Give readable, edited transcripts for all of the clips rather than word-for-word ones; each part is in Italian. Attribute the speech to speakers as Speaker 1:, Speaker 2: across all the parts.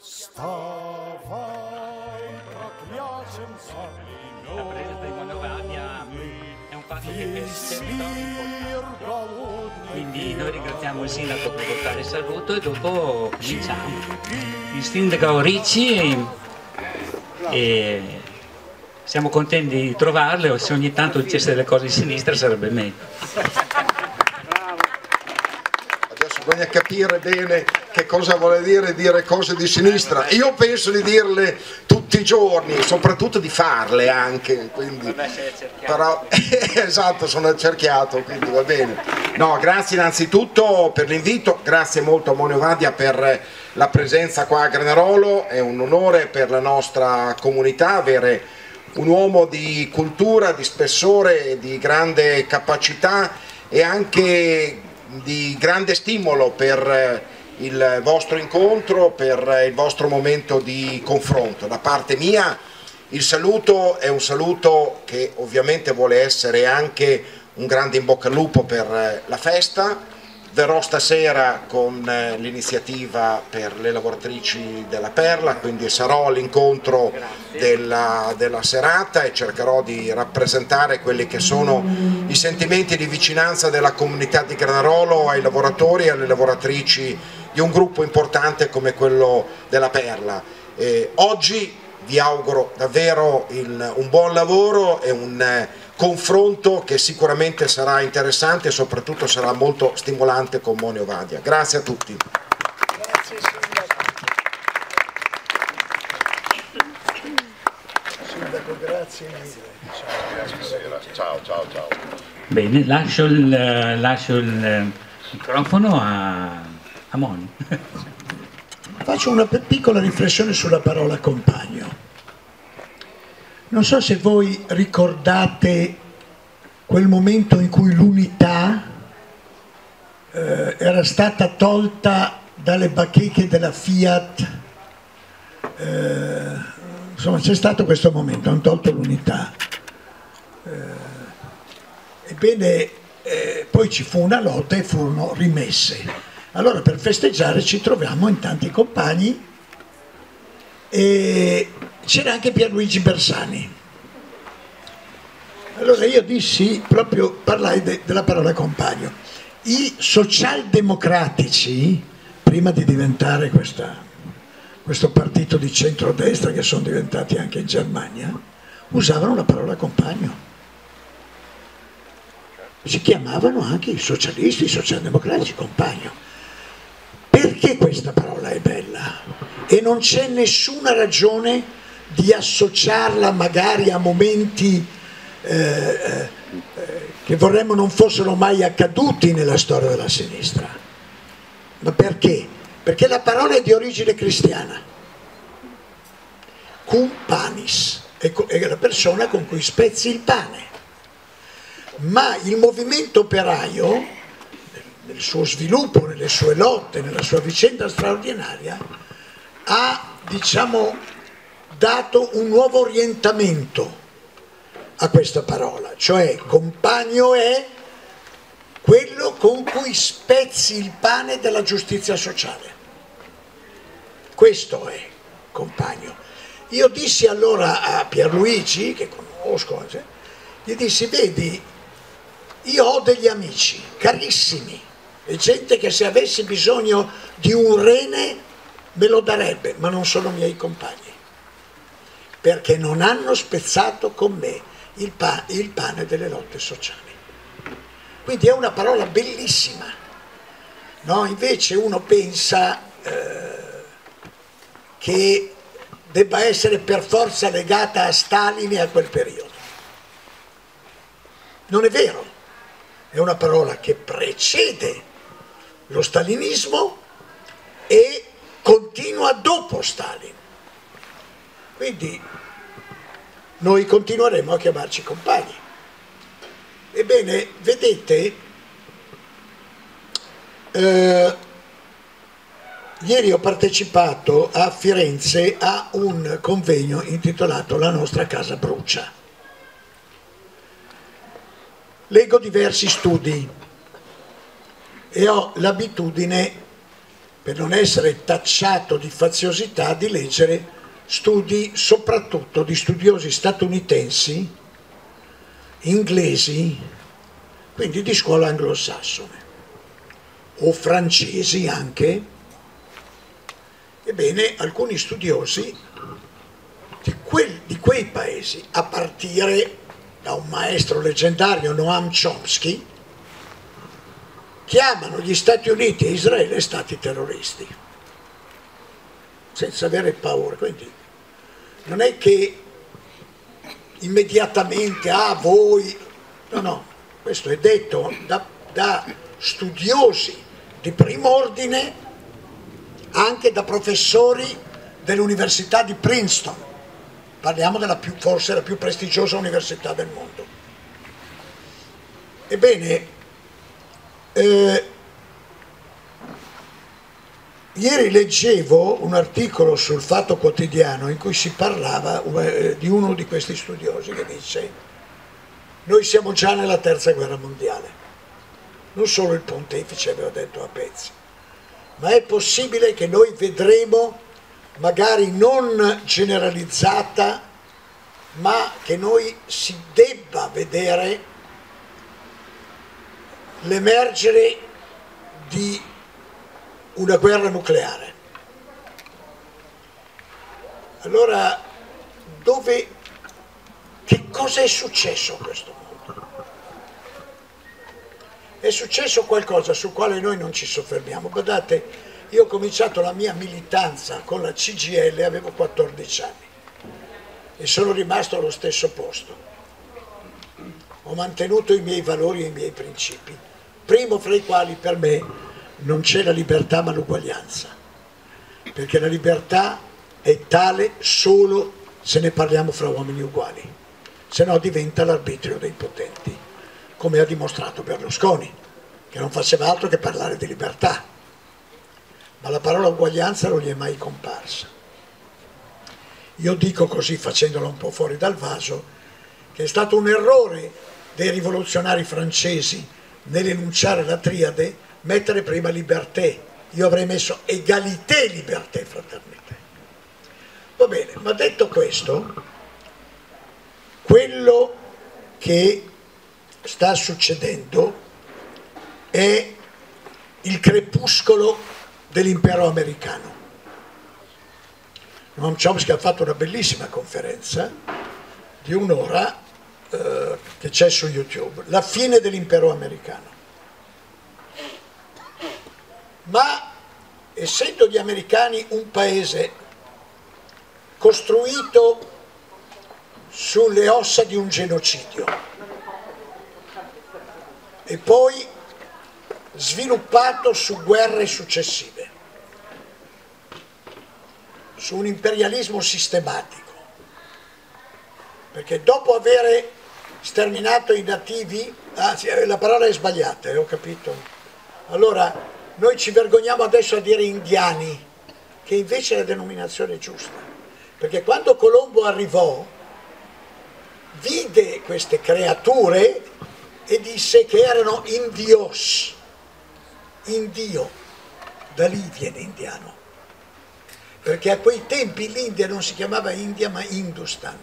Speaker 1: La presa di Monovadia è un fatto che per il sistema è importante. Quindi noi ringraziamo il sindaco per portare il saluto e dopo cominciamo. Il sindaco Ricci e siamo contenti di trovarle, se ogni tanto dicesse delle cose di sinistra sarebbe meglio.
Speaker 2: Bisogna capire bene che cosa vuole dire cose di sinistra. Io penso di dirle tutti i giorni, soprattutto di farle anche, quindi, però esatto, sono accerchiato, quindi va bene. No, grazie innanzitutto per l'invito, grazie molto a Monio Vadia per la presenza qua a Granarolo, è un onore per la nostra comunità avere un uomo di cultura, di spessore, di grande capacità e anche di grande stimolo per il vostro incontro, per il vostro momento di confronto. Da parte mia il saluto è un saluto che ovviamente vuole essere anche un grande in bocca al lupo per la festa. Verrò stasera con l'iniziativa per le lavoratrici della Perla, quindi sarò all'incontro della serata e cercherò di rappresentare quelli che sono i sentimenti di vicinanza della comunità di Granarolo ai lavoratori e alle lavoratrici di un gruppo importante come quello della Perla. Oggi vi auguro davvero un buon lavoro e un confronto che sicuramente sarà interessante e soprattutto sarà molto stimolante con Monio Vadia. Grazie a tutti.
Speaker 3: Grazie Sindaco, grazie mille.
Speaker 2: Ciao.
Speaker 1: Bene, lascio il microfono a Monio.
Speaker 3: Faccio una piccola riflessione sulla parola compagno. Non so se voi ricordate quel momento in cui l'unità era stata tolta dalle bacheche della Fiat, insomma c'è stato questo momento, hanno tolto l'unità. Ebbene, poi ci fu una lotta e furono rimesse. Allora per festeggiare ci troviamo in tanti compagni e c'era anche Pierluigi Bersani. Allora io dissi, proprio parlai della parola compagno. I socialdemocratici, prima di diventare questo partito di centrodestra che sono diventati anche in Germania, usavano la parola compagno. Si chiamavano anche i socialisti, i socialdemocratici compagno. Perché questa parola è bella? E non c'è nessuna ragione di associarla magari a momenti che vorremmo non fossero mai accaduti nella storia della sinistra. Ma perché? Perché la parola è di origine cristiana. Cum panis, è la persona con cui spezzi il pane. Ma il movimento operaio, nel suo sviluppo, nelle sue lotte, nella sua vicenda straordinaria, ha, diciamo, dato un nuovo orientamento a questa parola, cioè compagno è quello con cui spezzi il pane della giustizia sociale. Questo è compagno. Io dissi allora a Pierluigi, che conosco, gli dissi, vedi, io ho degli amici carissimi, e gente che se avessi bisogno di un rene me lo darebbe, ma non sono miei compagni, perché non hanno spezzato con me il pane delle lotte sociali. Quindi è una parola bellissima, no? Invece uno pensa che debba essere per forza legata a Stalin e a quel periodo. Non è vero, è una parola che precede lo stalinismo e continua dopo Stalin. Quindi noi continueremo a chiamarci compagni. Ebbene, vedete, ieri ho partecipato a Firenze a un convegno intitolato La nostra casa brucia. Leggo diversi studi e ho l'abitudine per non essere tacciato di faziosità, di leggere studi soprattutto di studiosi statunitensi, inglesi, quindi di scuola anglosassone, o francesi anche. Ebbene, alcuni studiosi di quei paesi, a partire da un maestro leggendario, Noam Chomsky, chiamano gli Stati Uniti e Israele stati terroristi, senza avere paura. Quindi non è che immediatamente, voi, no, questo è detto da studiosi di primo ordine, anche da professori dell'Università di Princeton. Parliamo della forse la più prestigiosa università del mondo. Ebbene, ieri leggevo un articolo sul Fatto Quotidiano in cui si parlava di uno di questi studiosi che dice: noi siamo già nella terza guerra mondiale. Non solo il pontefice aveva detto a pezzi, ma è possibile che noi vedremo, magari non generalizzata, ma che noi si debba vedere l'emergere di una guerra nucleare. Allora, che cosa è successo a questo mondo? È successo qualcosa sul quale noi non ci soffermiamo. Guardate, io ho cominciato la mia militanza con la CGIL, avevo 14 anni e sono rimasto allo stesso posto. Ho mantenuto i miei valori e i miei principi, primo fra i quali per me non c'è la libertà ma l'uguaglianza, perché la libertà è tale solo se ne parliamo fra uomini uguali, se no diventa l'arbitrio dei potenti, come ha dimostrato Berlusconi, che non faceva altro che parlare di libertà, ma la parola uguaglianza non gli è mai comparsa. Io dico così, facendola un po' fuori dal vaso, che è stato un errore dei rivoluzionari francesi nell'enunciare la triade, mettere prima liberté. Io avrei messo égalité, liberté, fraternité. Va bene, ma detto questo, quello che sta succedendo è il crepuscolo dell'impero americano. Noam Chomsky ha fatto una bellissima conferenza di un'ora che c'è su YouTube, la fine dell'impero americano. Ma essendo gli americani un paese costruito sulle ossa di un genocidio e poi sviluppato su guerre successive, su un imperialismo sistematico, perché dopo aver sterminato i nativi, la parola è sbagliata, ho capito, allora noi ci vergogniamo adesso a dire indiani, che invece è la denominazione giusta, perché quando Colombo arrivò vide queste creature e disse che erano indios, indio, da lì viene indiano, perché a quei tempi l'India non si chiamava India ma Hindustan.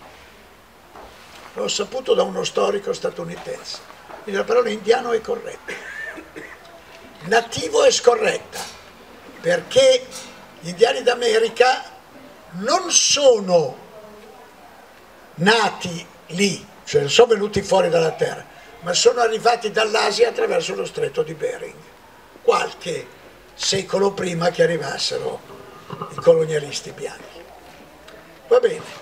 Speaker 3: L'ho saputo da uno storico statunitense, quindi la parola indiano è corretta. Nativo è scorretta, perché gli indiani d'America non sono nati lì, cioè non sono venuti fuori dalla terra, ma sono arrivati dall'Asia attraverso lo stretto di Bering, qualche secolo prima che arrivassero i colonialisti bianchi. Va bene.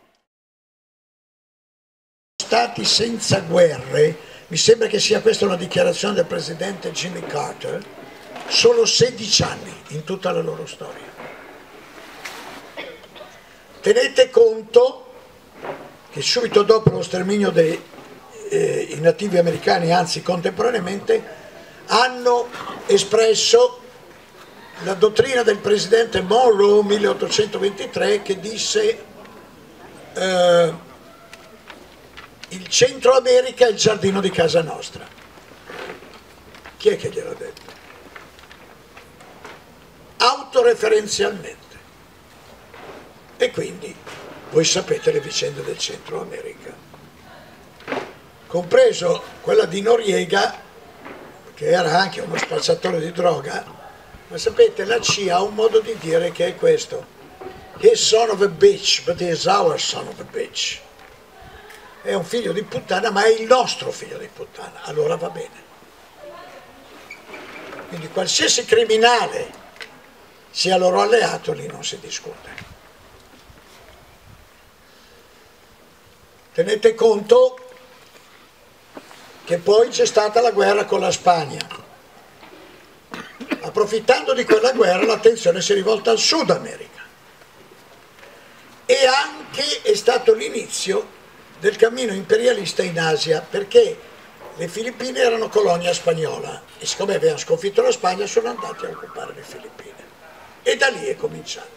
Speaker 3: Stati senza guerre, mi sembra che sia questa una dichiarazione del presidente Jimmy Carter, solo 16 anni in tutta la loro storia. Tenete conto che subito dopo lo sterminio dei nativi americani, anzi contemporaneamente, hanno espresso la dottrina del presidente Monroe 1823 che disse il Centro America è il giardino di casa nostra. Chi è che gliel'ha detto? autoreferenzialmente. E quindi voi sapete le vicende del Centro America, compreso quella di Noriega, che era anche uno spacciatore di droga, ma sapete, la CIA ha un modo di dire che è questo: his son of a bitch, but he is our son of a bitch. È un figlio di puttana, ma è il nostro figlio di puttana, allora va bene. Quindi qualsiasi criminale sia loro alleato, lì non si discute. Tenete conto che poi c'è stata la guerra con la Spagna. Approfittando di quella guerra, l'attenzione si è rivolta al Sud America. E anche è stato l'inizio del cammino imperialista in Asia, perché le Filippine erano colonia spagnola e siccome avevano sconfitto la Spagna sono andati a occupare le Filippine. E da lì è cominciato.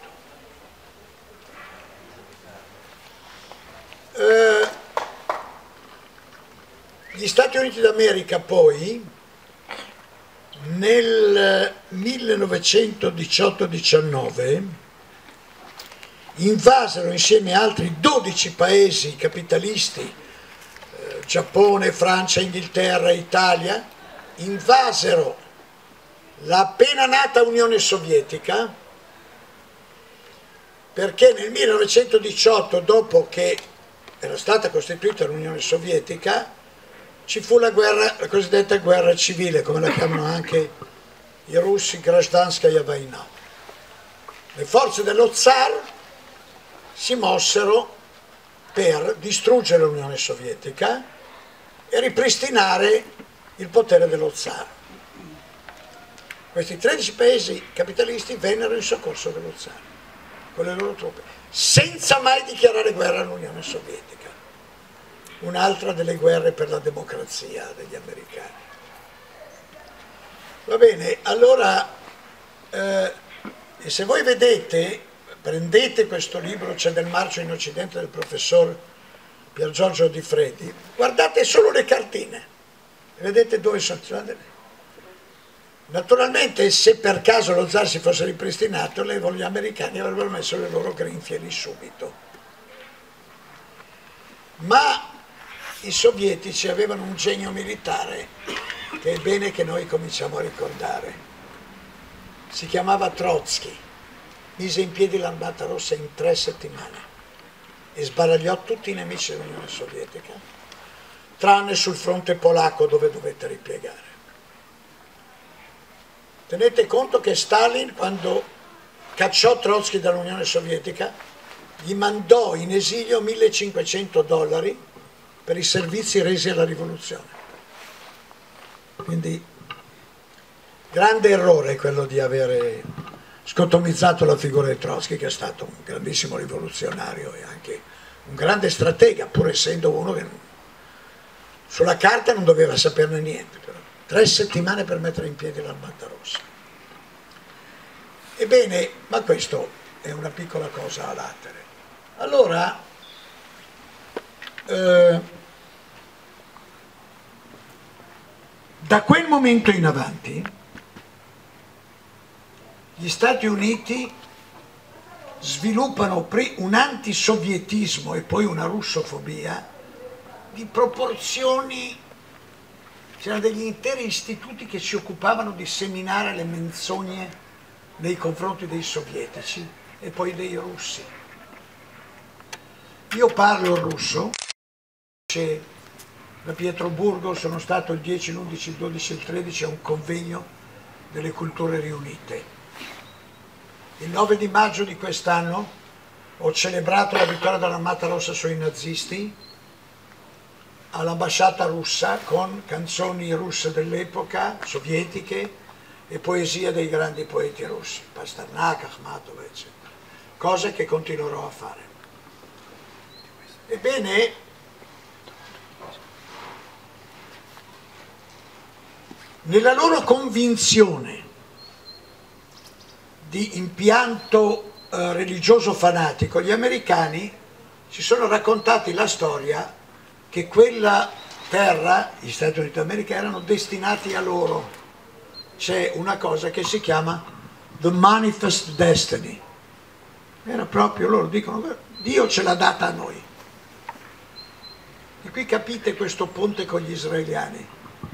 Speaker 3: Gli Stati Uniti d'America poi nel 1918-19 invasero insieme a altri 12 paesi capitalisti, Giappone, Francia, Inghilterra, Italia, invasero la appena nata Unione Sovietica, perché nel 1918, dopo che era stata costituita l'Unione Sovietica, ci fu la guerra, la cosiddetta guerra civile, come la chiamano anche i russi, Grajdanskaya Vaina. Le forze dello zar si mossero per distruggere l'Unione Sovietica e ripristinare il potere dello zar. Questi 13 paesi capitalisti vennero in soccorso dello zar con le loro truppe, senza mai dichiarare guerra all'Unione Sovietica. Un'altra delle guerre per la democrazia degli americani. Va bene, allora, se voi vedete, prendete questo libro, c'è Del Marcio in Occidente del professor Pier Giorgio Di Freddi, guardate solo le cartine, vedete dove sono. Naturalmente, se per caso lo zar si fosse ripristinato, gli americani avrebbero messo le loro grinfie lì subito. Ma i sovietici avevano un genio militare che è bene che noi cominciamo a ricordare. Si chiamava Trotsky, mise in piedi l'Armata Rossa in 3 settimane e sbaragliò tutti i nemici dell'Unione Sovietica, tranne sul fronte polacco dove dovette ripiegare. Tenete conto che Stalin, quando cacciò Trotsky dall'Unione Sovietica, gli mandò in esilio $1.500 per i servizi resi alla rivoluzione. Quindi grande errore quello di avere scotomizzato la figura di Trotsky, che è stato un grandissimo rivoluzionario e anche un grande stratega, pur essendo uno che sulla carta non doveva saperne niente, però 3 settimane per mettere in piedi l'Armata Rossa. Ebbene, ma questo è una piccola cosa a latere. Allora, da quel momento in avanti gli Stati Uniti sviluppano un antisovietismo e poi una russofobia di proporzioni. C'erano degli interi istituti che si occupavano di seminare le menzogne nei confronti dei sovietici e poi dei russi. Io parlo russo, da Pietroburgo sono stato il 10, l'11, il 12 e il 13 a un convegno delle culture riunite. Il 9 di maggio di quest'anno ho celebrato la vittoria dell'Armata Rossa sui nazisti all'ambasciata russa con canzoni russe dell'epoca, sovietiche, e poesie dei grandi poeti russi, Pasternak, Akhmatov, eccetera. Cose che continuerò a fare. Ebbene, nella loro convinzione di impianto religioso fanatico, gli americani si sono raccontati la storia che quella terra, gli Stati Uniti d'America, erano destinati a loro. C'è una cosa che si chiama the manifest destiny. Era proprio, loro dicono, Dio ce l'ha data a noi. E qui capite questo ponte con gli israeliani.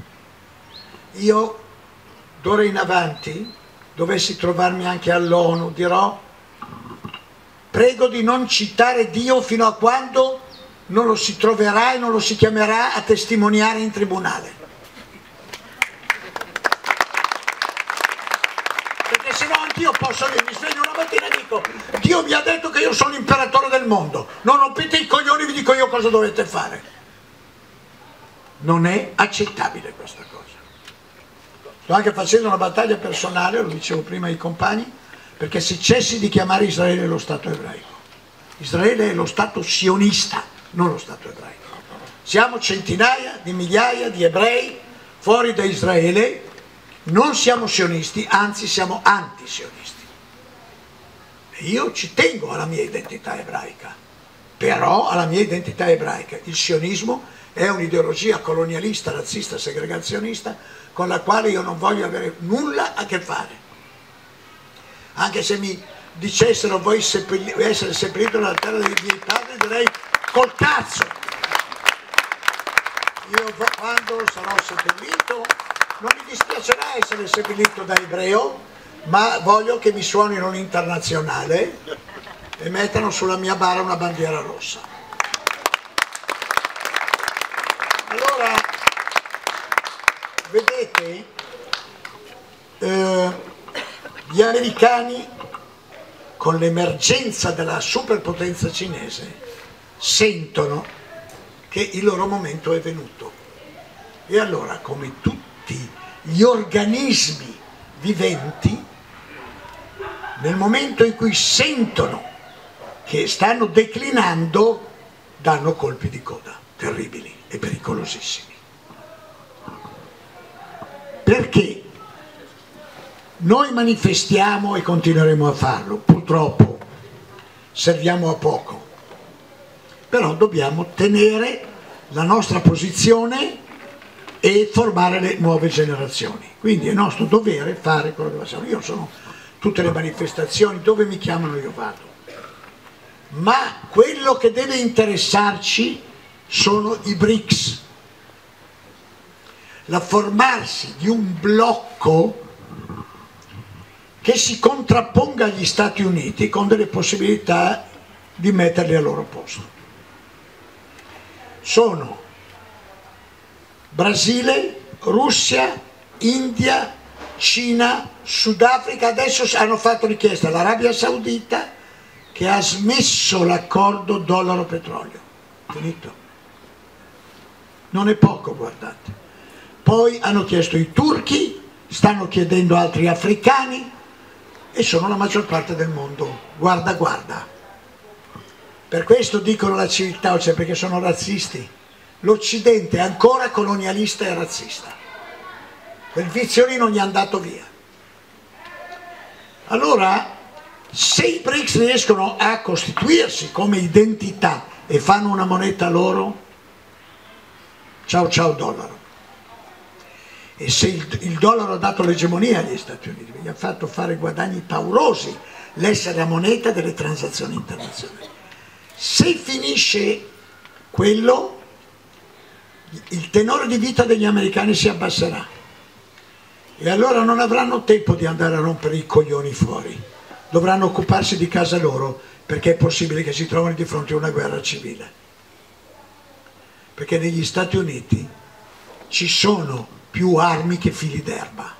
Speaker 3: Io, d'ora in avanti, dovessi trovarmi anche all'ONU, dirò, prego di non citare Dio fino a quando non lo si troverà e non lo si chiamerà a testimoniare in tribunale. Perché se no anch'io posso dire, mi sveglio una mattina e dico, Dio mi ha detto che io sono l'imperatore del mondo, non rompete i coglioni, vi dico io cosa dovete fare. Non è accettabile questa cosa. Sto anche facendo una battaglia personale, lo dicevo prima ai compagni, perché si cessi di chiamare Israele lo Stato ebraico. Israele è lo Stato sionista, non lo Stato ebraico. Siamo centinaia di migliaia di ebrei fuori da Israele, non siamo sionisti, anzi siamo antisionisti. E io ci tengo alla mia identità ebraica, però alla mia identità ebraica. Il sionismo è un'ideologia colonialista, razzista, segregazionista, con la quale io non voglio avere nulla a che fare. Anche se mi dicessero vuoi essere seppellito nella terra dei miei padri, direi col cazzo. Io quando sarò seppellito non mi dispiacerà essere seppellito da ebreo, ma voglio che mi suonino un'internazionale e mettano sulla mia bara una bandiera rossa. Allora, vedete, gli americani con l'emergenza della superpotenza cinese sentono che il loro momento è venuto. E allora, come tutti gli organismi viventi, nel momento in cui sentono che stanno declinando, danno colpi di coda terribili e pericolosissimi. Perché noi manifestiamo e continueremo a farlo, purtroppo serviamo a poco, però dobbiamo tenere la nostra posizione e formare le nuove generazioni. Quindi è nostro dovere fare quello che facciamo. Io sono tutte le manifestazioni, dove mi chiamano io vado. Ma quello che deve interessarci sono i BRICS. La formarsi di un blocco che si contrapponga agli Stati Uniti con delle possibilità di metterli al loro posto. Sono Brasile, Russia, India, Cina, Sudafrica, adesso hanno fatto richiesta all'Arabia Saudita che ha smesso l'accordo dollaro-petrolio. Finito. Non è poco, guardate. Poi hanno chiesto i turchi, stanno chiedendo altri africani e sono la maggior parte del mondo. Guarda, guarda. Per questo dicono la civiltà, cioè perché sono razzisti. L'Occidente è ancora colonialista e razzista. Quel viziolino gli è andato via. Allora, se i BRICS riescono a costituirsi come identità e fanno una moneta loro, ciao ciao dollaro. E se il dollaro ha dato l'egemonia agli Stati Uniti, gli ha fatto fare guadagni paurosi l'essere la moneta delle transazioni internazionali. Se finisce quello, il tenore di vita degli americani si abbasserà e allora non avranno tempo di andare a rompere i coglioni fuori, dovranno occuparsi di casa loro, perché è possibile che si trovino di fronte a una guerra civile, perché negli Stati Uniti ci sono più armi che fili d'erba.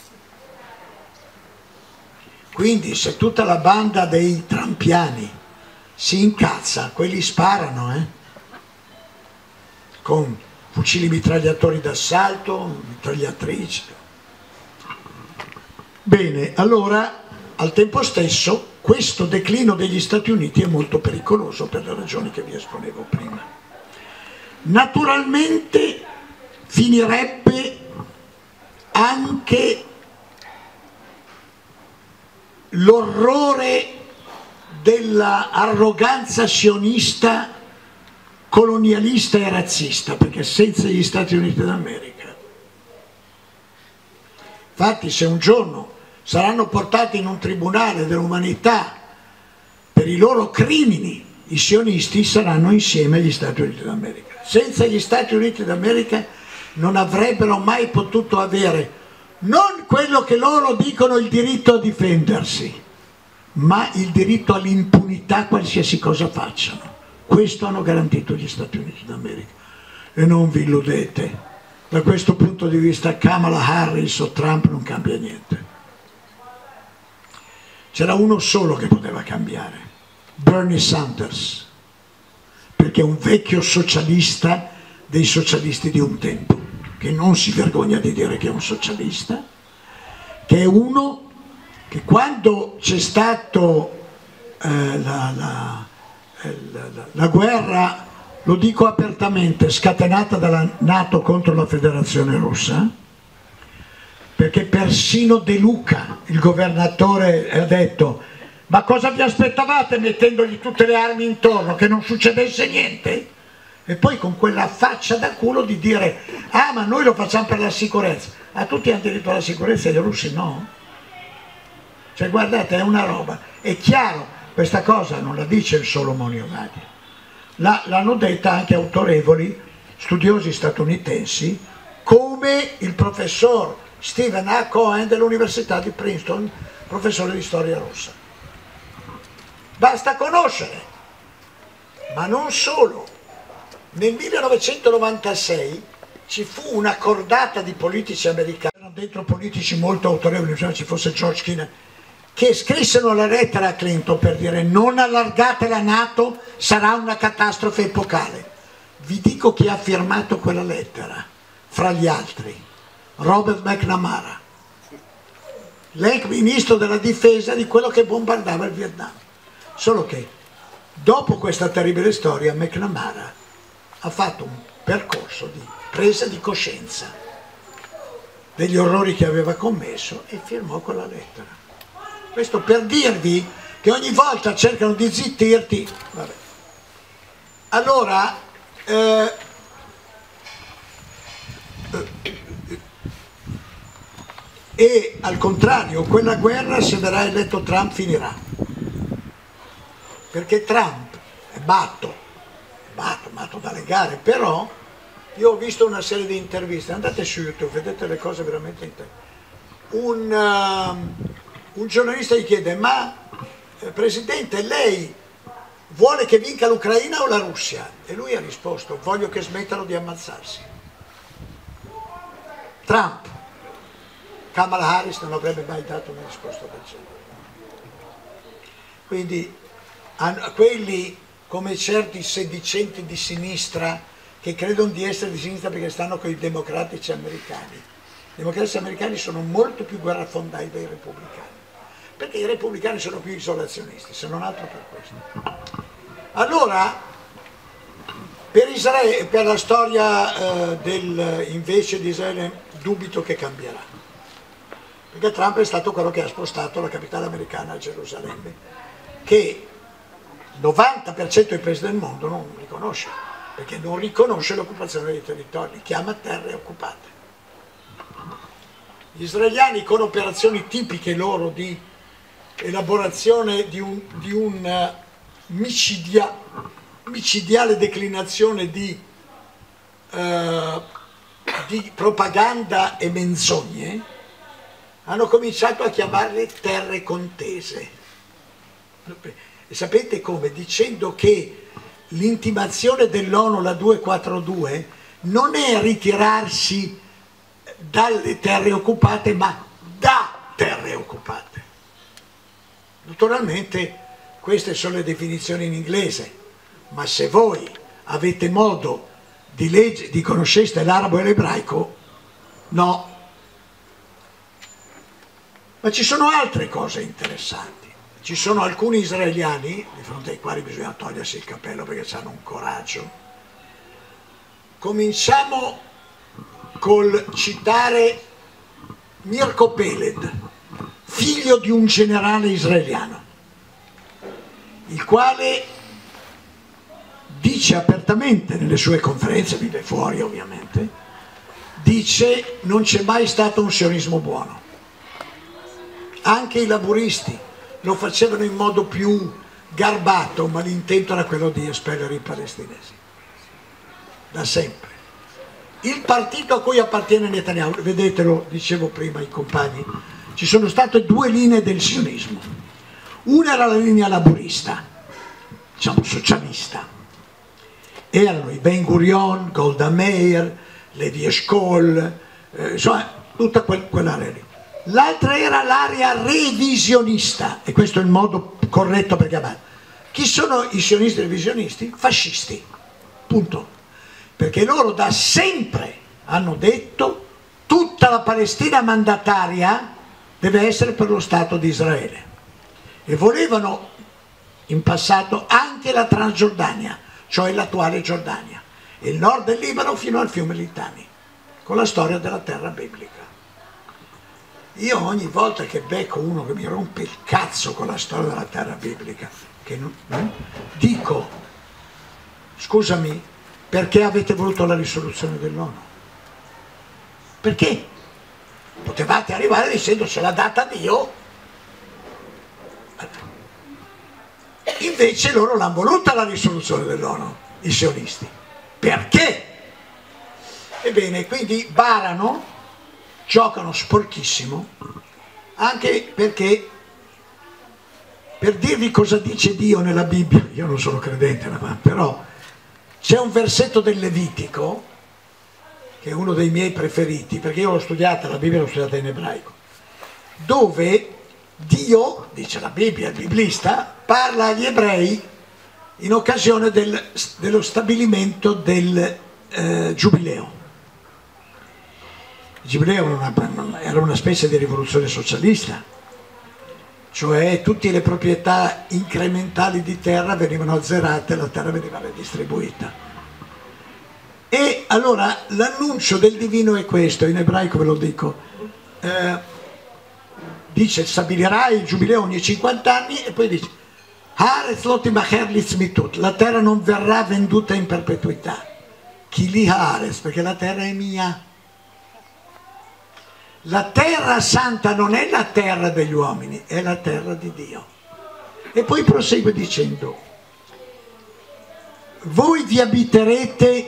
Speaker 3: Quindi se tutta la banda dei trampiani si incazza, quelli sparano, con fucili mitragliatori d'assalto, mitragliatrici. Bene, allora al tempo stesso questo declino degli Stati Uniti è molto pericoloso per le ragioni che vi esponevo prima. Naturalmente finirebbe anche l'orrore dell'arroganza sionista, colonialista e razzista, perché senza gli Stati Uniti d'America. Infatti se un giorno saranno portati in un tribunale dell'umanità per i loro crimini, i sionisti saranno insieme agli Stati Uniti d'America. Senza gli Stati Uniti d'America non avrebbero mai potuto avere non quello che loro dicono il diritto a difendersi, ma il diritto all'impunità qualsiasi cosa facciano. Questo hanno garantito gli Stati Uniti d'America. E non vi illudete, da questo punto di vista Kamala Harris o Trump non cambia niente. C'era uno solo che poteva cambiare, Bernie Sanders, perché è un vecchio socialista dei socialisti di un tempo, che non si vergogna di dire che è un socialista, che è uno che quando c'è stato la guerra, lo dico apertamente, scatenata dalla NATO contro la Federazione Russa, perché persino De Luca, il governatore, ha detto: ma cosa vi aspettavate mettendogli tutte le armi intorno, che non succedesse niente? E poi con quella faccia da culo di dire: ah, ma noi lo facciamo per la sicurezza. Ah, tutti hanno diritto alla sicurezza e i russi no? Cioè guardate, è una roba, è chiaro, questa cosa non la dice il solo Monio Vadi, l'hanno detta anche autorevoli studiosi statunitensi come il professor Stephen A. Cohen dell'Università di Princeton, professore di storia russa. Basta conoscere, ma non solo. Nel 1996 ci fu una cordata di politici americani, erano dentro politici molto autorevoli, mi sembra ci fosse George Kennan, che scrissero la lettera a Clinton per dire: non allargate la NATO, sarà una catastrofe epocale. Vi dico chi ha firmato quella lettera, fra gli altri, Robert McNamara, l'ex ministro della difesa di quello che bombardava il Vietnam. Solo che dopo questa terribile storia McNamara ha fatto un percorso di presa di coscienza degli orrori che aveva commesso e firmò quella lettera. Questo per dirvi che ogni volta cercano di zittirti. Vabbè. Allora, e al contrario, quella guerra, se verrà eletto Trump, finirà. Perché Trump è matto dalle gare, però io ho visto una serie di interviste, andate su YouTube, vedete le cose veramente interessanti. Un giornalista gli chiede: ma Presidente, lei vuole che vinca l'Ucraina o la Russia? E lui ha risposto: voglio che smettano di ammazzarsi. Trump, Kamala Harris non avrebbe mai dato una risposta del genere. Quindi quelli come certi sedicenti di sinistra che credono di essere di sinistra perché stanno con i democratici americani. I democratici americani sono molto più guerrafondai dei repubblicani, perché i repubblicani sono più isolazionisti, se non altro per questo. Allora, per Israele, per la storia invece di Israele, dubito che cambierà, perché Trump è stato quello che ha spostato la capitale americana a Gerusalemme, che il 90% dei paesi del mondo non riconosce, perché non riconosce l'occupazione dei territori, li chiama terre occupate. Gli israeliani, con operazioni tipiche loro di elaborazione di una micidiale declinazione di propaganda e menzogne, hanno cominciato a chiamarle terre contese. E sapete come? Dicendo che l'intimazione dell'ONU, la 242, non è ritirarsi dalle terre occupate, ma da terre occupate. Naturalmente queste sono le definizioni in inglese, ma se voi avete modo di conosceste l'arabo e l'ebraico, no. Ma ci sono altre cose interessanti. Ci sono alcuni israeliani, di fronte ai quali bisogna togliersi il cappello perché hanno un coraggio. Cominciamo col citare Mirko Peled, figlio di un generale israeliano, il quale dice apertamente nelle sue conferenze, vive fuori ovviamente, dice: non c'è mai stato un sionismo buono. anche i laburisti lo facevano in modo più garbato, ma l'intento era quello di espellere i palestinesi, da sempre. Il partito a cui appartiene Netanyahu, vedetelo, dicevo prima ai compagni, ci sono state due linee del sionismo. Una era la linea laburista, diciamo socialista, erano i Ben Gurion, Golda Meir, Levi Eshkol, insomma tutta quell'area lì. L'altra era l'area revisionista, e questo è il modo corretto per chiamarla. Chi sono i sionisti revisionisti? Fascisti, punto. Perché loro da sempre hanno detto tutta la Palestina mandataria deve essere per lo Stato di Israele, e volevano in passato anche la Transgiordania, cioè l'attuale Giordania, e il nord del Libano fino al fiume Litani, con la storia della terra biblica. Io ogni volta che becco uno che mi rompe il cazzo con la storia della terra biblica, dico, scusami, perché avete voluto la risoluzione dell'ONU? Perché? Potevate arrivare dicendo ce l'ha data Dio, invece loro l'hanno voluta la risoluzione dell'ONU, i sionisti. Perché? Ebbene, quindi barano, giocano sporchissimo, anche perché, per dirvi cosa dice Dio nella Bibbia, io non sono credente, però c'è un versetto del Levitico, che è uno dei miei preferiti, perché io l'ho studiata, la Bibbia l'ho studiata in ebraico, dove Dio, dice la Bibbia, il biblista, parla agli ebrei in occasione dello stabilimento del Giubileo. Il Giubileo era una specie di rivoluzione socialista, cioè tutte le proprietà incrementali di terra venivano azzerate e la terra veniva redistribuita. E allora l'annuncio del divino è questo, in ebraico ve lo dico, dice stabilirai il giubileo ogni 50 anni e poi dice Haaretz lo timacher litzmitut, la terra non verrà venduta in perpetuità, chi li Haaretz, perché la terra è mia. La terra santa non è la terra degli uomini, è la terra di Dio. E poi prosegue dicendo, voi vi abiterete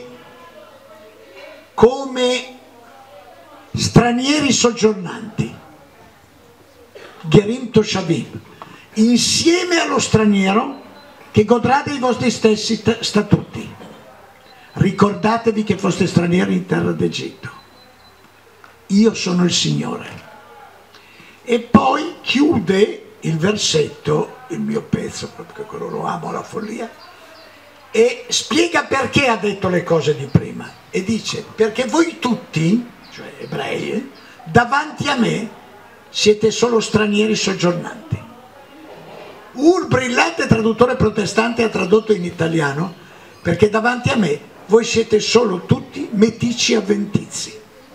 Speaker 3: come stranieri soggiornanti, Gerim Toshavim, insieme allo straniero che godrà dei vostri stessi statuti. Ricordatevi che foste stranieri in terra d'Egitto. Io sono il Signore. E poi chiude il versetto, il mio pezzo, perché quello lo amo alla follia, e spiega perché ha detto le cose di prima. E dice, perché voi tutti, cioè ebrei, davanti a me siete solo stranieri soggiornanti. Un brillante traduttore protestante ha tradotto in italiano, perché davanti a me voi siete solo tutti meticci avventizi.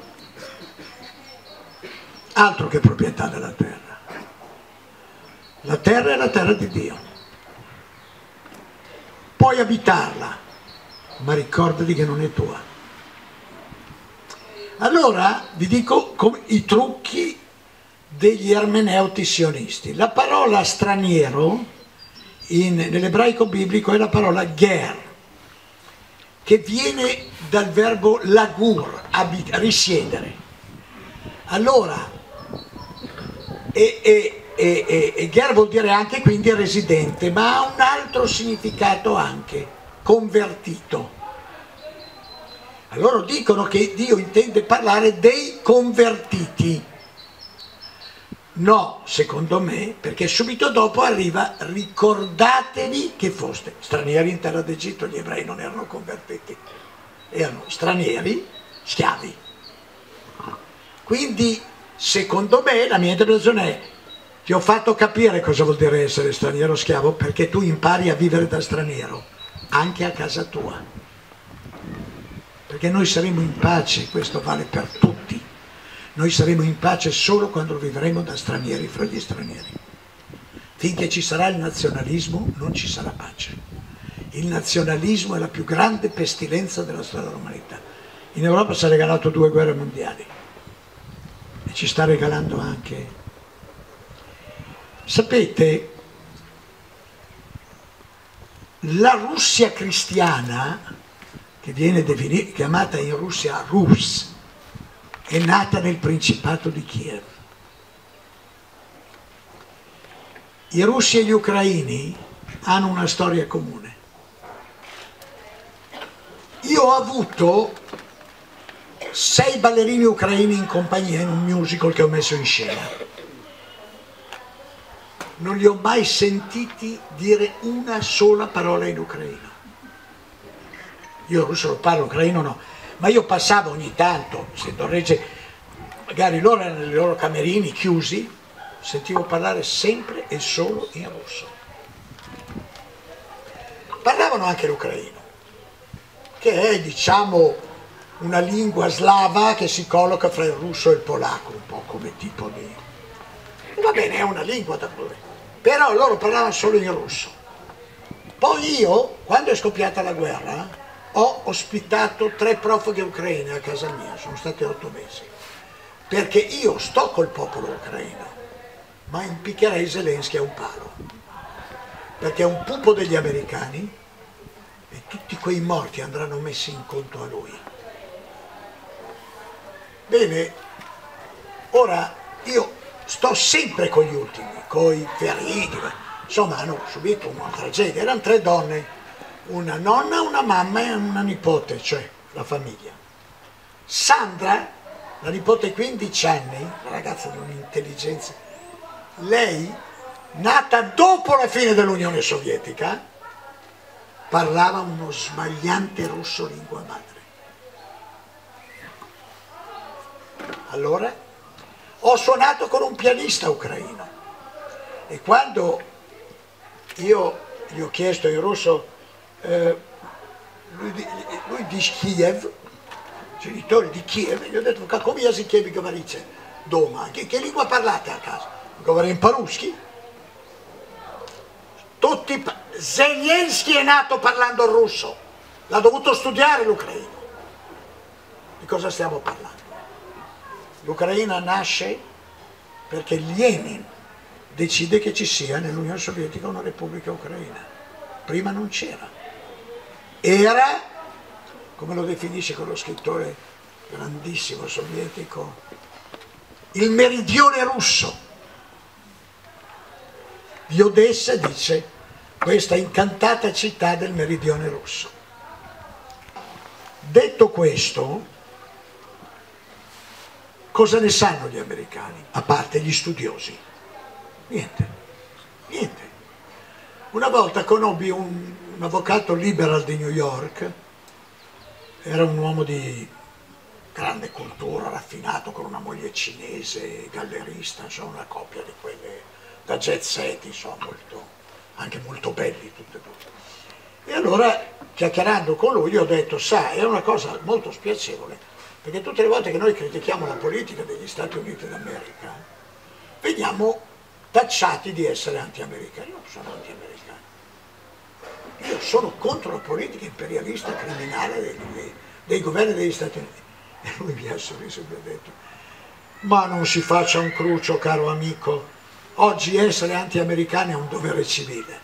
Speaker 3: Altro che proprietà della terra. La terra è la terra di Dio. Puoi abitarla, ma ricordati che non è tua. Allora vi dico i trucchi degli ermeneuti sionisti. La parola straniero nell'ebraico biblico è la parola ger, che viene dal verbo lagur, risiedere. Allora, ger vuol dire anche quindi residente, ma ha un altro significato anche, convertito. Allora dicono che Dio intende parlare dei convertiti. No, secondo me, perché subito dopo arriva ricordatevi che foste stranieri in terra d'Egitto. Gli ebrei non erano convertiti, erano stranieri, schiavi. Quindi secondo me la mia interpretazione è: ti ho fatto capire cosa vuol dire essere straniero schiavo, perché tu impari a vivere da straniero anche a casa tua, perché noi saremo in pace, questo vale per tutti. Noi saremo in pace solo quando vivremo da stranieri fra gli stranieri. Finché ci sarà il nazionalismo non ci sarà pace. Il nazionalismo è la più grande pestilenza della storia dell'umanità. In Europa ci ha regalato 2 guerre mondiali e ci sta regalando anche Sapete, la Russia cristiana, che viene chiamata in Russia Rus, è nata nel Principato di Kiev. I russi e gli ucraini hanno una storia comune. Io ho avuto 6 ballerini ucraini in compagnia in un musical che ho messo in scena. Non li ho mai sentiti dire una sola parola in ucraino. Io russo lo parlo, ucraino no, ma io passavo ogni tanto, essendo regge, magari loro erano nei loro camerini chiusi, sentivo parlare sempre e solo in russo. Parlavano anche l'ucraino, che è, diciamo, una lingua slava che si colloca fra il russo e il polacco, un po' come tipo di... Va bene, è una lingua da pure, però loro parlavano solo in russo. Poi io, quando è scoppiata la guerra, ho ospitato 3 profughi ucraini a casa mia, sono stati 8 mesi, perché io sto col popolo ucraino, ma impiccherei Zelensky a un palo, perché è un pupo degli americani e tutti quei morti andranno messi in conto a lui. Bene, ora io sto sempre con gli ultimi, con i feriti, insomma hanno subito una tragedia, erano 3 donne, una nonna, una mamma e una nipote, cioè la famiglia. Sandra, la nipote 15 anni, una ragazza di un'intelligenza, lei, nata dopo la fine dell'Unione Sovietica, parlava uno smagliante russo lingua madre. Allora ho suonato con un pianista ucraino e quando io gli ho chiesto in russo, lui di Kiev, genitori di Kiev, gli ho detto, come si chiama Govarice? Doma, che lingua parlate a casa? Govorim по-русски? Tutti, Zelensky è nato parlando il russo, l'ha dovuto studiare l'ucraino. Di cosa stiamo parlando? L'Ucraina nasce perché Lenin decide che ci sia nell'Unione Sovietica una Repubblica Ucraina. Prima non c'era. Era, come lo definisce quello scrittore grandissimo sovietico, il meridione russo. Di Odessa dice questa incantata città del meridione russo. Detto questo, cosa ne sanno gli americani, a parte gli studiosi? Niente, niente. Una volta conobbi un avvocato liberal di New York, era un uomo di grande cultura, raffinato, con una moglie cinese, gallerista, insomma una coppia di quelle da jet set, insomma, anche molto belli tutte e due. E allora, chiacchierando con lui, gli ho detto, sai, è una cosa molto spiacevole, perché tutte le volte che noi critichiamo la politica degli Stati Uniti d'America, veniamo tacciati di essere anti-americani. Io non sono anti-americano. Io sono contro la politica imperialista criminale dei governi degli Stati Uniti. E lui mi ha sorriso e mi ha detto, ma non si faccia un cruccio, caro amico, oggi essere anti-americani è un dovere civile.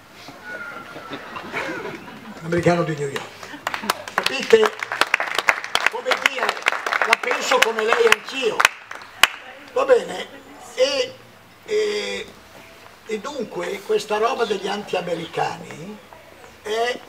Speaker 3: Americano di New York. Capite? Come dire, la penso come lei anch'io. Va bene? E dunque questa roba degli anti-americani è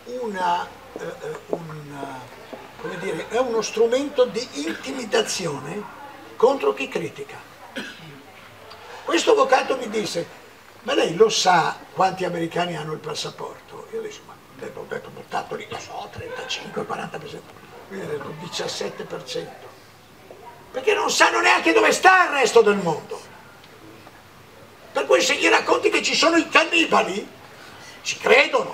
Speaker 3: come dire, è uno strumento di intimidazione contro chi critica. Questo avvocato mi disse, ma lei lo sa quanti americani hanno il passaporto? Io dissi, ma ho detto buttato lì, lo so, 35-40%, lui ha detto 17%, perché non sanno neanche dove sta il resto del mondo. Per cui se gli racconti che ci sono i cannibali, ci credono.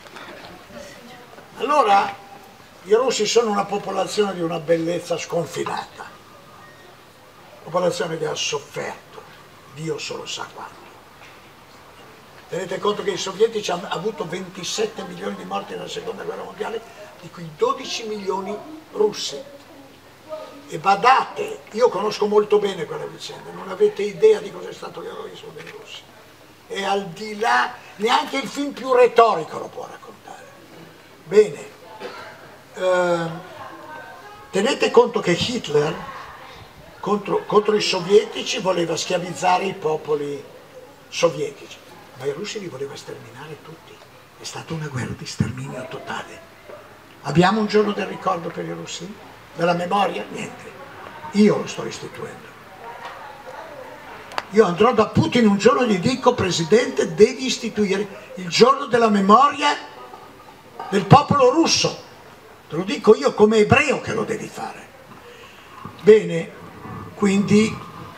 Speaker 3: Allora, i russi sono una popolazione di una bellezza sconfinata, popolazione che ha sofferto, Dio solo sa quanto. Tenete conto che i sovietici hanno avuto 27 milioni di morti nella seconda guerra mondiale, di cui 12 milioni russi. E badate, io conosco molto bene quella vicenda, non avete idea di cosa è stato l'eroismo dei russi. è al di là, neanche il film più retorico lo può raccontare. Bene, tenete conto che Hitler contro i sovietici voleva schiavizzare i popoli sovietici, ma i russi li voleva sterminare tutti. È stata una guerra di sterminio totale. Abbiamo un giorno del ricordo per i russi? Della memoria? Niente. Io lo sto istituendo. Io andrò da Putin un giorno e gli dico: Presidente, devi istituire il giorno della memoria del popolo russo. Te lo dico io come ebreo che lo devi fare. Bene, quindi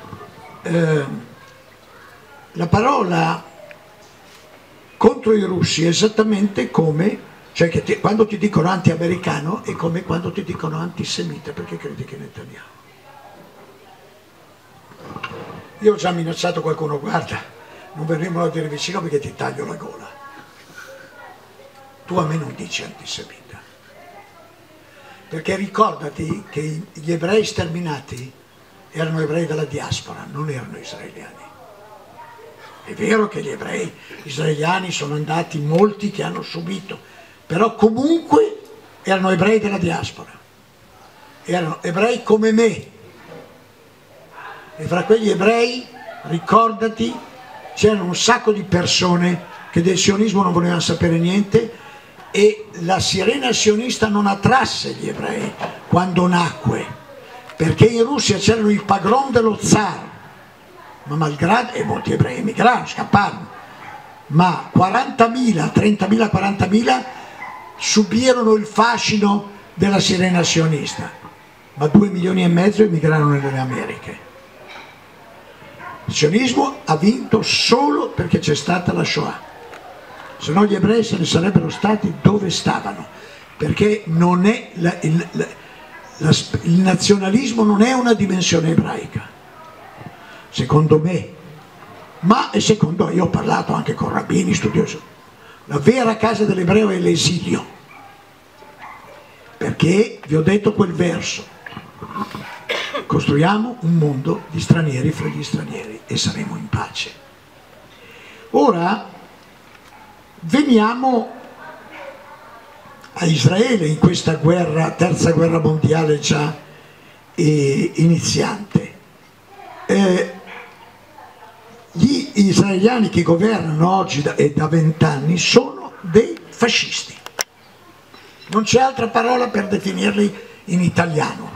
Speaker 3: la parola contro i russi è esattamente come, cioè che quando ti dicono anti-americano è come quando ti dicono antisemita perché critichi Netanyahu. Io ho già minacciato qualcuno: guarda, non verremo a dire vicino perché ti taglio la gola. Tu a me non dici antisemita, perché ricordati che gli ebrei sterminati erano ebrei della diaspora, non erano israeliani. È vero che gli ebrei israeliani sono andati, molti che hanno subito, però comunque erano ebrei della diaspora, erano ebrei come me. E fra quegli ebrei, ricordati, c'erano un sacco di persone che del sionismo non volevano sapere niente, e la sirena sionista non attrasse gli ebrei quando nacque, perché in Russia c'erano i pagrom dello zar, ma malgrado, e molti ebrei emigrarono, scapparono, ma 40.000, 30.000, 40.000 subirono il fascino della sirena sionista, ma 2,5 milioni emigrarono nelle Americhe. Il sionismo ha vinto solo perché c'è stata la Shoah, se no gli ebrei se ne sarebbero stati dove stavano, perché non è il nazionalismo non è una dimensione ebraica, secondo me, ma e secondo, io ho parlato anche con rabbini, studiosi, la vera casa dell'ebreo è l'esilio, perché vi ho detto quel verso: costruiamo un mondo di stranieri fra gli stranieri e saremo in pace. Ora veniamo a Israele in questa guerra, terza guerra mondiale già iniziante. Gli israeliani che governano oggi da 20 anni sono dei fascisti, non c'è altra parola per definirli in italiano.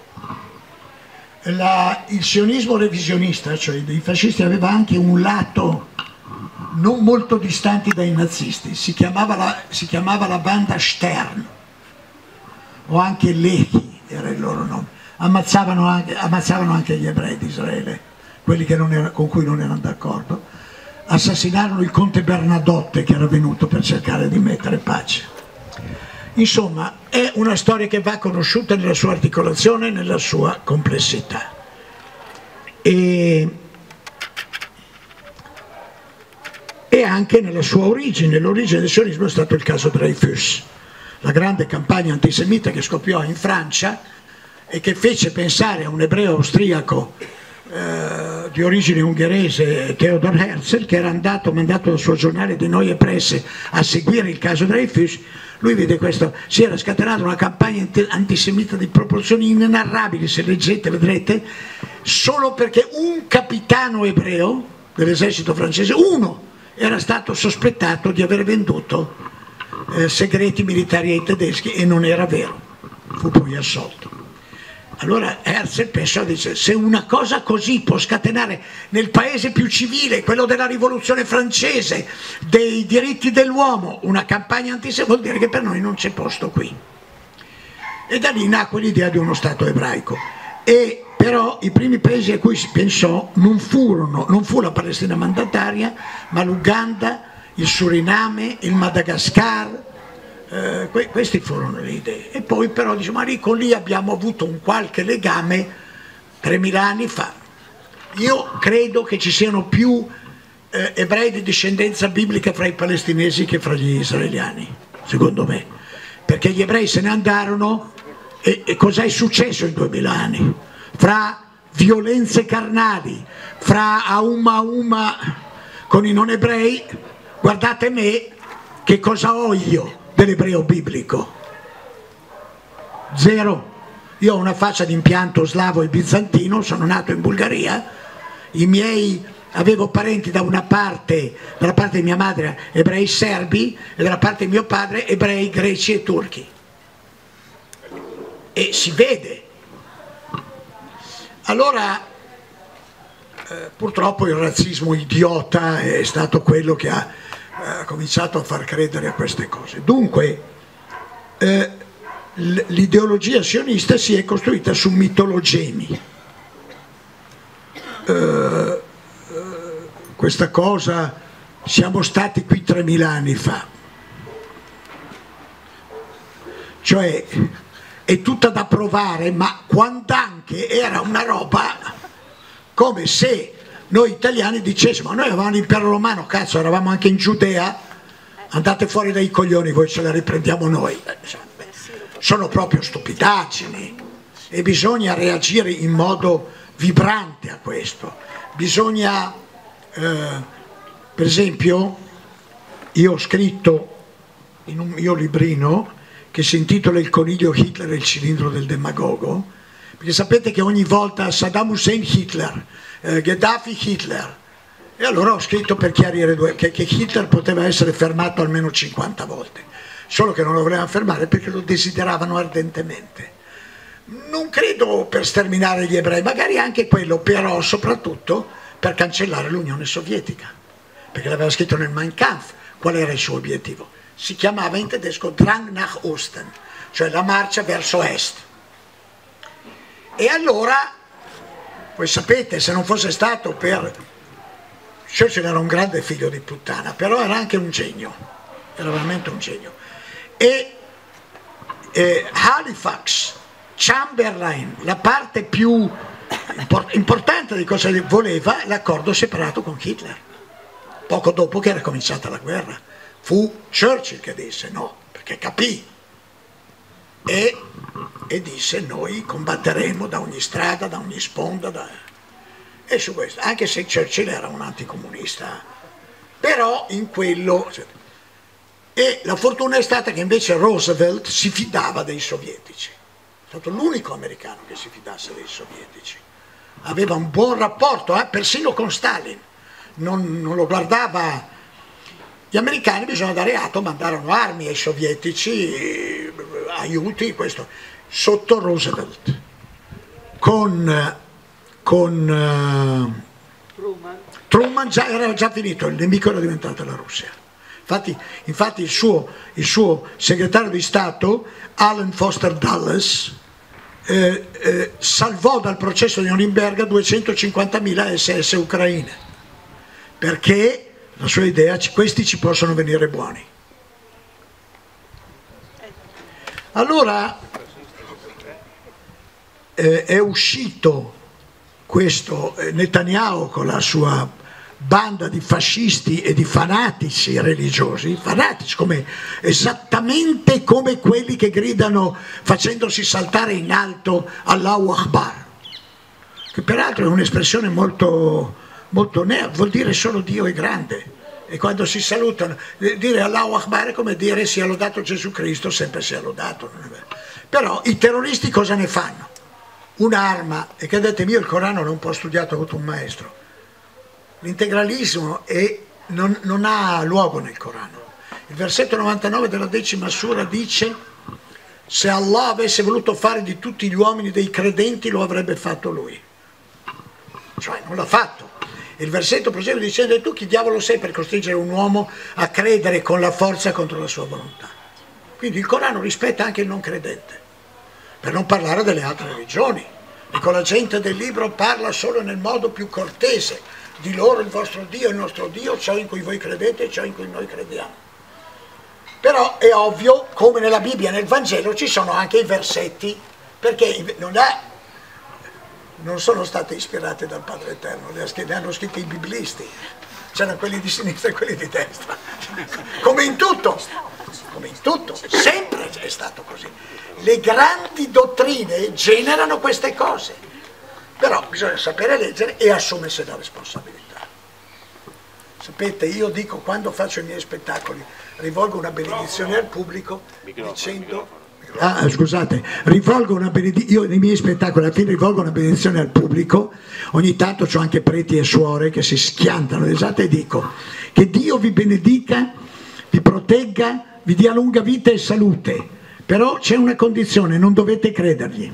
Speaker 3: Il sionismo revisionista, cioè dei fascisti, aveva anche un lato non molto distanti dai nazisti, si chiamava la banda Stern, o anche Lehi era il loro nome. Ammazzavano anche gli ebrei di Israele, quelli che con cui non erano d'accordo. Assassinarono il conte Bernadotte, che era venuto per cercare di mettere pace. Insomma, è una storia che va conosciuta nella sua articolazione e nella sua complessità. E anche nella sua origine. L'origine del sionismo è stato il caso Dreyfus, la grande campagna antisemita che scoppiò in Francia e che fece pensare a un ebreo austriaco di origine ungherese, Theodor Herzl, che era mandato dal suo giornale di Neue Presse a seguire il caso Dreyfus. Lui vede questo, si era scatenata una campagna antisemita di proporzioni inenarrabili, se leggete vedrete, solo perché un capitano ebreo dell'esercito francese, uno, era stato sospettato di aver venduto segreti militari ai tedeschi, e non era vero, fu poi assolto. Allora Herzl pensò, dice: se una cosa così può scatenare nel paese più civile, quello della rivoluzione francese, dei diritti dell'uomo, una campagna antisemita, vuol dire che per noi non c'è posto qui. E da lì nacque l'idea di uno Stato ebraico. E però i primi paesi a cui si pensò non fu la Palestina mandataria, ma l'Uganda, il Suriname, il Madagascar. Queste furono le idee. E poi però diciamo, ma con lì abbiamo avuto un qualche legame 3.000 anni fa. Io credo che ci siano più ebrei di discendenza biblica fra i palestinesi che fra gli israeliani, secondo me, perché gli ebrei se ne andarono e cosa è successo in 2000 anni? Fra violenze carnali, fra con i non ebrei, guardate me, che cosa ho io dell'ebreo biblico? Zero. Io ho una faccia di impianto slavo e bizantino, sono nato in Bulgaria, avevo parenti dalla parte di mia madre ebrei serbi e dalla parte di mio padre ebrei greci e turchi. E si vede. Allora, purtroppo il razzismo idiota è stato quello che ha cominciato a far credere a queste cose. Dunque, l'ideologia sionista si è costruita su mitologemi. Questa cosa, siamo stati qui 3000 anni fa, cioè è tutta da provare, ma quand'anche era una roba come se noi italiani dicessimo: noi avevamo l'impero romano, cazzo, eravamo anche in Giudea, andate fuori dai coglioni, voi ce la riprendiamo noi. Sono proprio stupidaggini e bisogna reagire in modo vibrante a questo. Bisogna, per esempio, io ho scritto in un mio librino che si intitola Il coniglio Hitler e il cilindro del demagogo, perché sapete che ogni volta Saddam Hussein Hitler, Gheddafi Hitler, e allora ho scritto per chiarire che Hitler poteva essere fermato almeno 50 volte, solo che non lo volevano fermare perché lo desideravano ardentemente. Non credo per sterminare gli ebrei, magari anche quello, però soprattutto per cancellare l'Unione Sovietica, perché l'aveva scritto nel Mein Kampf. Qual era il suo obiettivo? Si chiamava in tedesco Drang nach Osten, cioè la marcia verso est. E allora, voi sapete, se non fosse stato per... Churchill era un grande figlio di puttana, però era anche un genio, era veramente un genio. E Halifax, Chamberlain, la parte più importante di cosa voleva, l'accordo separato con Hitler, poco dopo che era cominciata la guerra. Fu Churchill che disse no, perché capì e disse: noi combatteremo da ogni strada, da ogni sponda, e su questo, anche se Churchill era un anticomunista, però in quello... E la fortuna è stata che invece Roosevelt si fidava dei sovietici, è stato l'unico americano che si fidasse dei sovietici, aveva un buon rapporto, persino con Stalin, non lo guardava. Gli americani, bisogna dare atto, mandarono armi ai sovietici, aiuti, questo, sotto Roosevelt, con Truman era già finito, il nemico era diventata la Russia. Infatti il suo segretario di Stato, Alan Foster Dulles, salvò dal processo di Norimberga 250.000 SS ucraine, perché la sua idea, questi ci possono venire buoni. Allora è uscito questo Netanyahu con la sua banda di fascisti e di fanatici religiosi, fanatici esattamente come quelli che gridano facendosi saltare in alto Allahu Akbar, che peraltro è un'espressione molto vuol dire solo Dio è grande, e quando si salutano dire Allahu Akbar è come dire sia lodato Gesù Cristo, sempre sia lodato, non è vero. Però i terroristi cosa ne fanno? Un'arma, e credetemi, io il Corano non ho studiato, ho avuto un maestro. L'integralismo non ha luogo nel Corano. Il versetto 99 della 10ª sura dice: se Allah avesse voluto fare di tutti gli uomini dei credenti lo avrebbe fatto lui, cioè non l'ha fatto. Il versetto prosegue dicendo: e tu chi diavolo sei per costringere un uomo a credere con la forza contro la sua volontà? Quindi il Corano rispetta anche il non credente, per non parlare delle altre religioni. Ecco, la gente del libro parla solo nel modo più cortese: di loro il vostro Dio è il nostro Dio, ciò in cui voi credete e ciò in cui noi crediamo. Però è ovvio, come nella Bibbia e nel Vangelo ci sono anche i versetti, perché non sono state ispirate dal Padre Eterno, le hanno scritte i biblisti, c'erano quelli di sinistra e quelli di destra, come in tutto, sempre è stato così. Le grandi dottrine generano queste cose, però bisogna sapere leggere e assumersi la responsabilità. Sapete, io dico, quando faccio i miei spettacoli, rivolgo una benedizione al pubblico dicendo... scusate, rivolgo una benedizione, io nei miei spettacoli alla fine rivolgo una benedizione al pubblico, ogni tanto ho anche preti e suore che si schiantano, esatto, e dico che Dio vi benedica, vi protegga, vi dia lunga vita e salute, però c'è una condizione, non dovete credergli.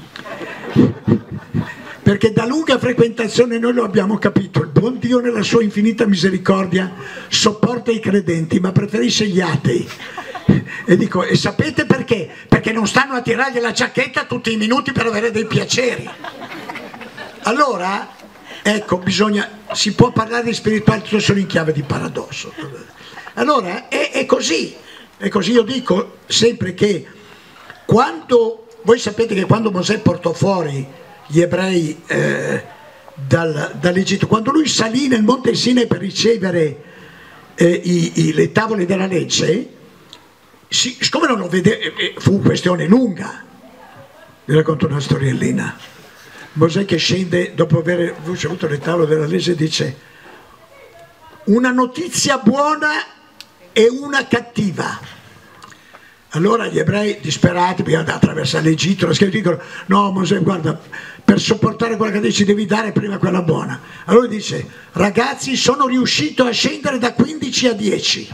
Speaker 3: Perché da lunga frequentazione noi lo abbiamo capito, il buon Dio nella sua infinita misericordia sopporta i credenti ma preferisce gli atei. E dico, e sapete perché? Perché non stanno a tirargli la giacchetta tutti i minuti per avere dei piaceri. Allora, ecco, si può parlare di spiritualità solo in chiave di paradosso. Allora, è così, io dico sempre che voi sapete che quando Mosè portò fuori gli ebrei dall'Egitto, quando lui salì nel monte Sinai per ricevere le tavole della legge, siccome non lo vede, fu questione lunga. Vi racconto una storiellina. Mosè che scende dopo aver ricevuto le tavole della legge dice: una notizia buona e una cattiva. Allora gli ebrei disperati, prima di attraversare l'Egitto, dicono: no Mosè, guarda, per sopportare quella che dici devi dare prima quella buona. Allora dice: ragazzi, sono riuscito a scendere da 15 a 10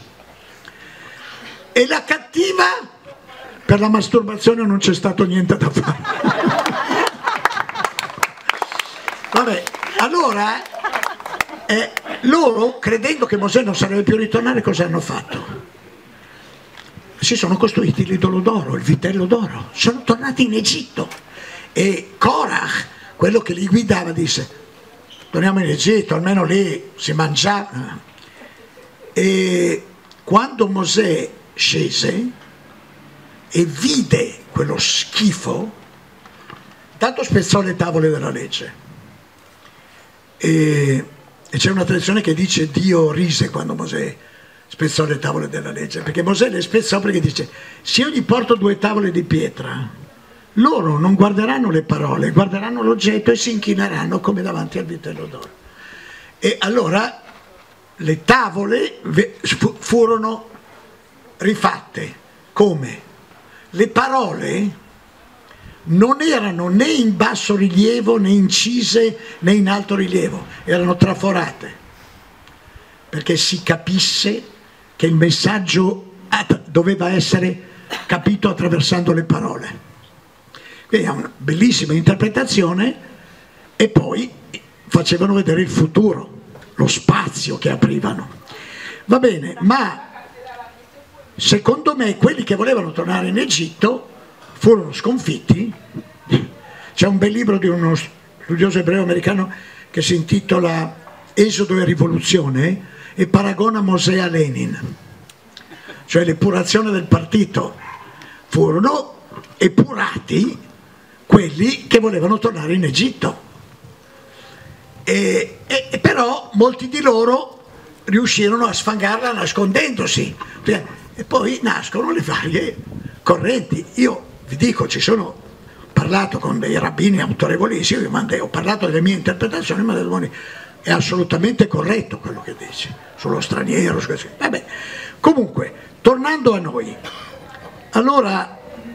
Speaker 3: e la cattiva, per la masturbazione non c'è stato niente da fare. Vabbè, allora loro, credendo che Mosè non sarebbe più ritornare, cosa hanno fatto? Si sono costruiti l'idolo d'oro, il vitello d'oro, sono tornati in Egitto e Korach, quello che li guidava, disse: torniamo in Egitto, almeno lì si mangiava. E quando Mosè scese e vide quello schifo, tanto spezzò le tavole della legge e c'è una tradizione che dice Dio rise quando Mosè spezzò le tavole della legge, perché Mosè le spezzò perché dice: se io gli porto 2 tavole di pietra, loro non guarderanno le parole, guarderanno l'oggetto e si inchineranno come davanti al vitello d'oro. E allora le tavole furono rifatte. Come? Le parole non erano né in basso rilievo, né incise, né in alto rilievo, erano traforate, perché si capisse che il messaggio doveva essere capito attraversando le parole. Quindi è una bellissima interpretazione, e poi facevano vedere il futuro, lo spazio che aprivano. Va bene, ma secondo me quelli che volevano tornare in Egitto furono sconfitti. C'è un bel libro di uno studioso ebreo americano che si intitola Esodo e rivoluzione e paragona Mosè a Lenin, cioè l'epurazione del partito. Furono epurati quelli che volevano tornare in Egitto, e però molti di loro riuscirono a sfangarla nascondendosi, e poi nascono le varie correnti. Io vi dico, ho parlato con dei rabbini autorevolissimi, ho parlato delle mie interpretazioni, ma è assolutamente corretto quello che dice sullo straniero. Vabbè. Comunque, tornando a noi, allora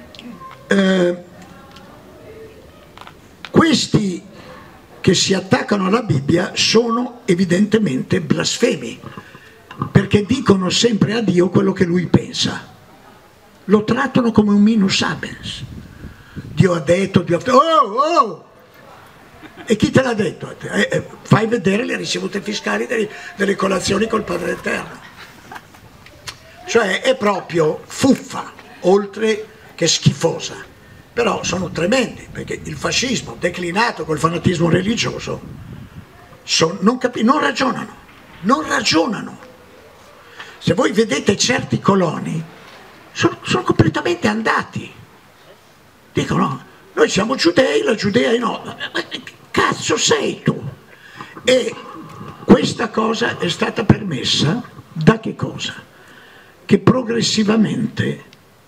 Speaker 3: questi che si attaccano alla Bibbia sono evidentemente blasfemi, perché dicono sempre a Dio quello che lui pensa, lo trattano come un minus abens. Dio ha detto, oh! E chi te l'ha detto? Fai vedere le ricevute fiscali delle colazioni col Padre Eterno. Cioè è proprio fuffa, oltre che schifosa. Però sono tremendi, perché il fascismo declinato col fanatismo religioso non ragionano. Se voi vedete certi coloni, sono completamente andati. Dicono: noi siamo giudei, la Giudea è no. Ma che cazzo sei tu? E questa cosa è stata permessa da che cosa? Che progressivamente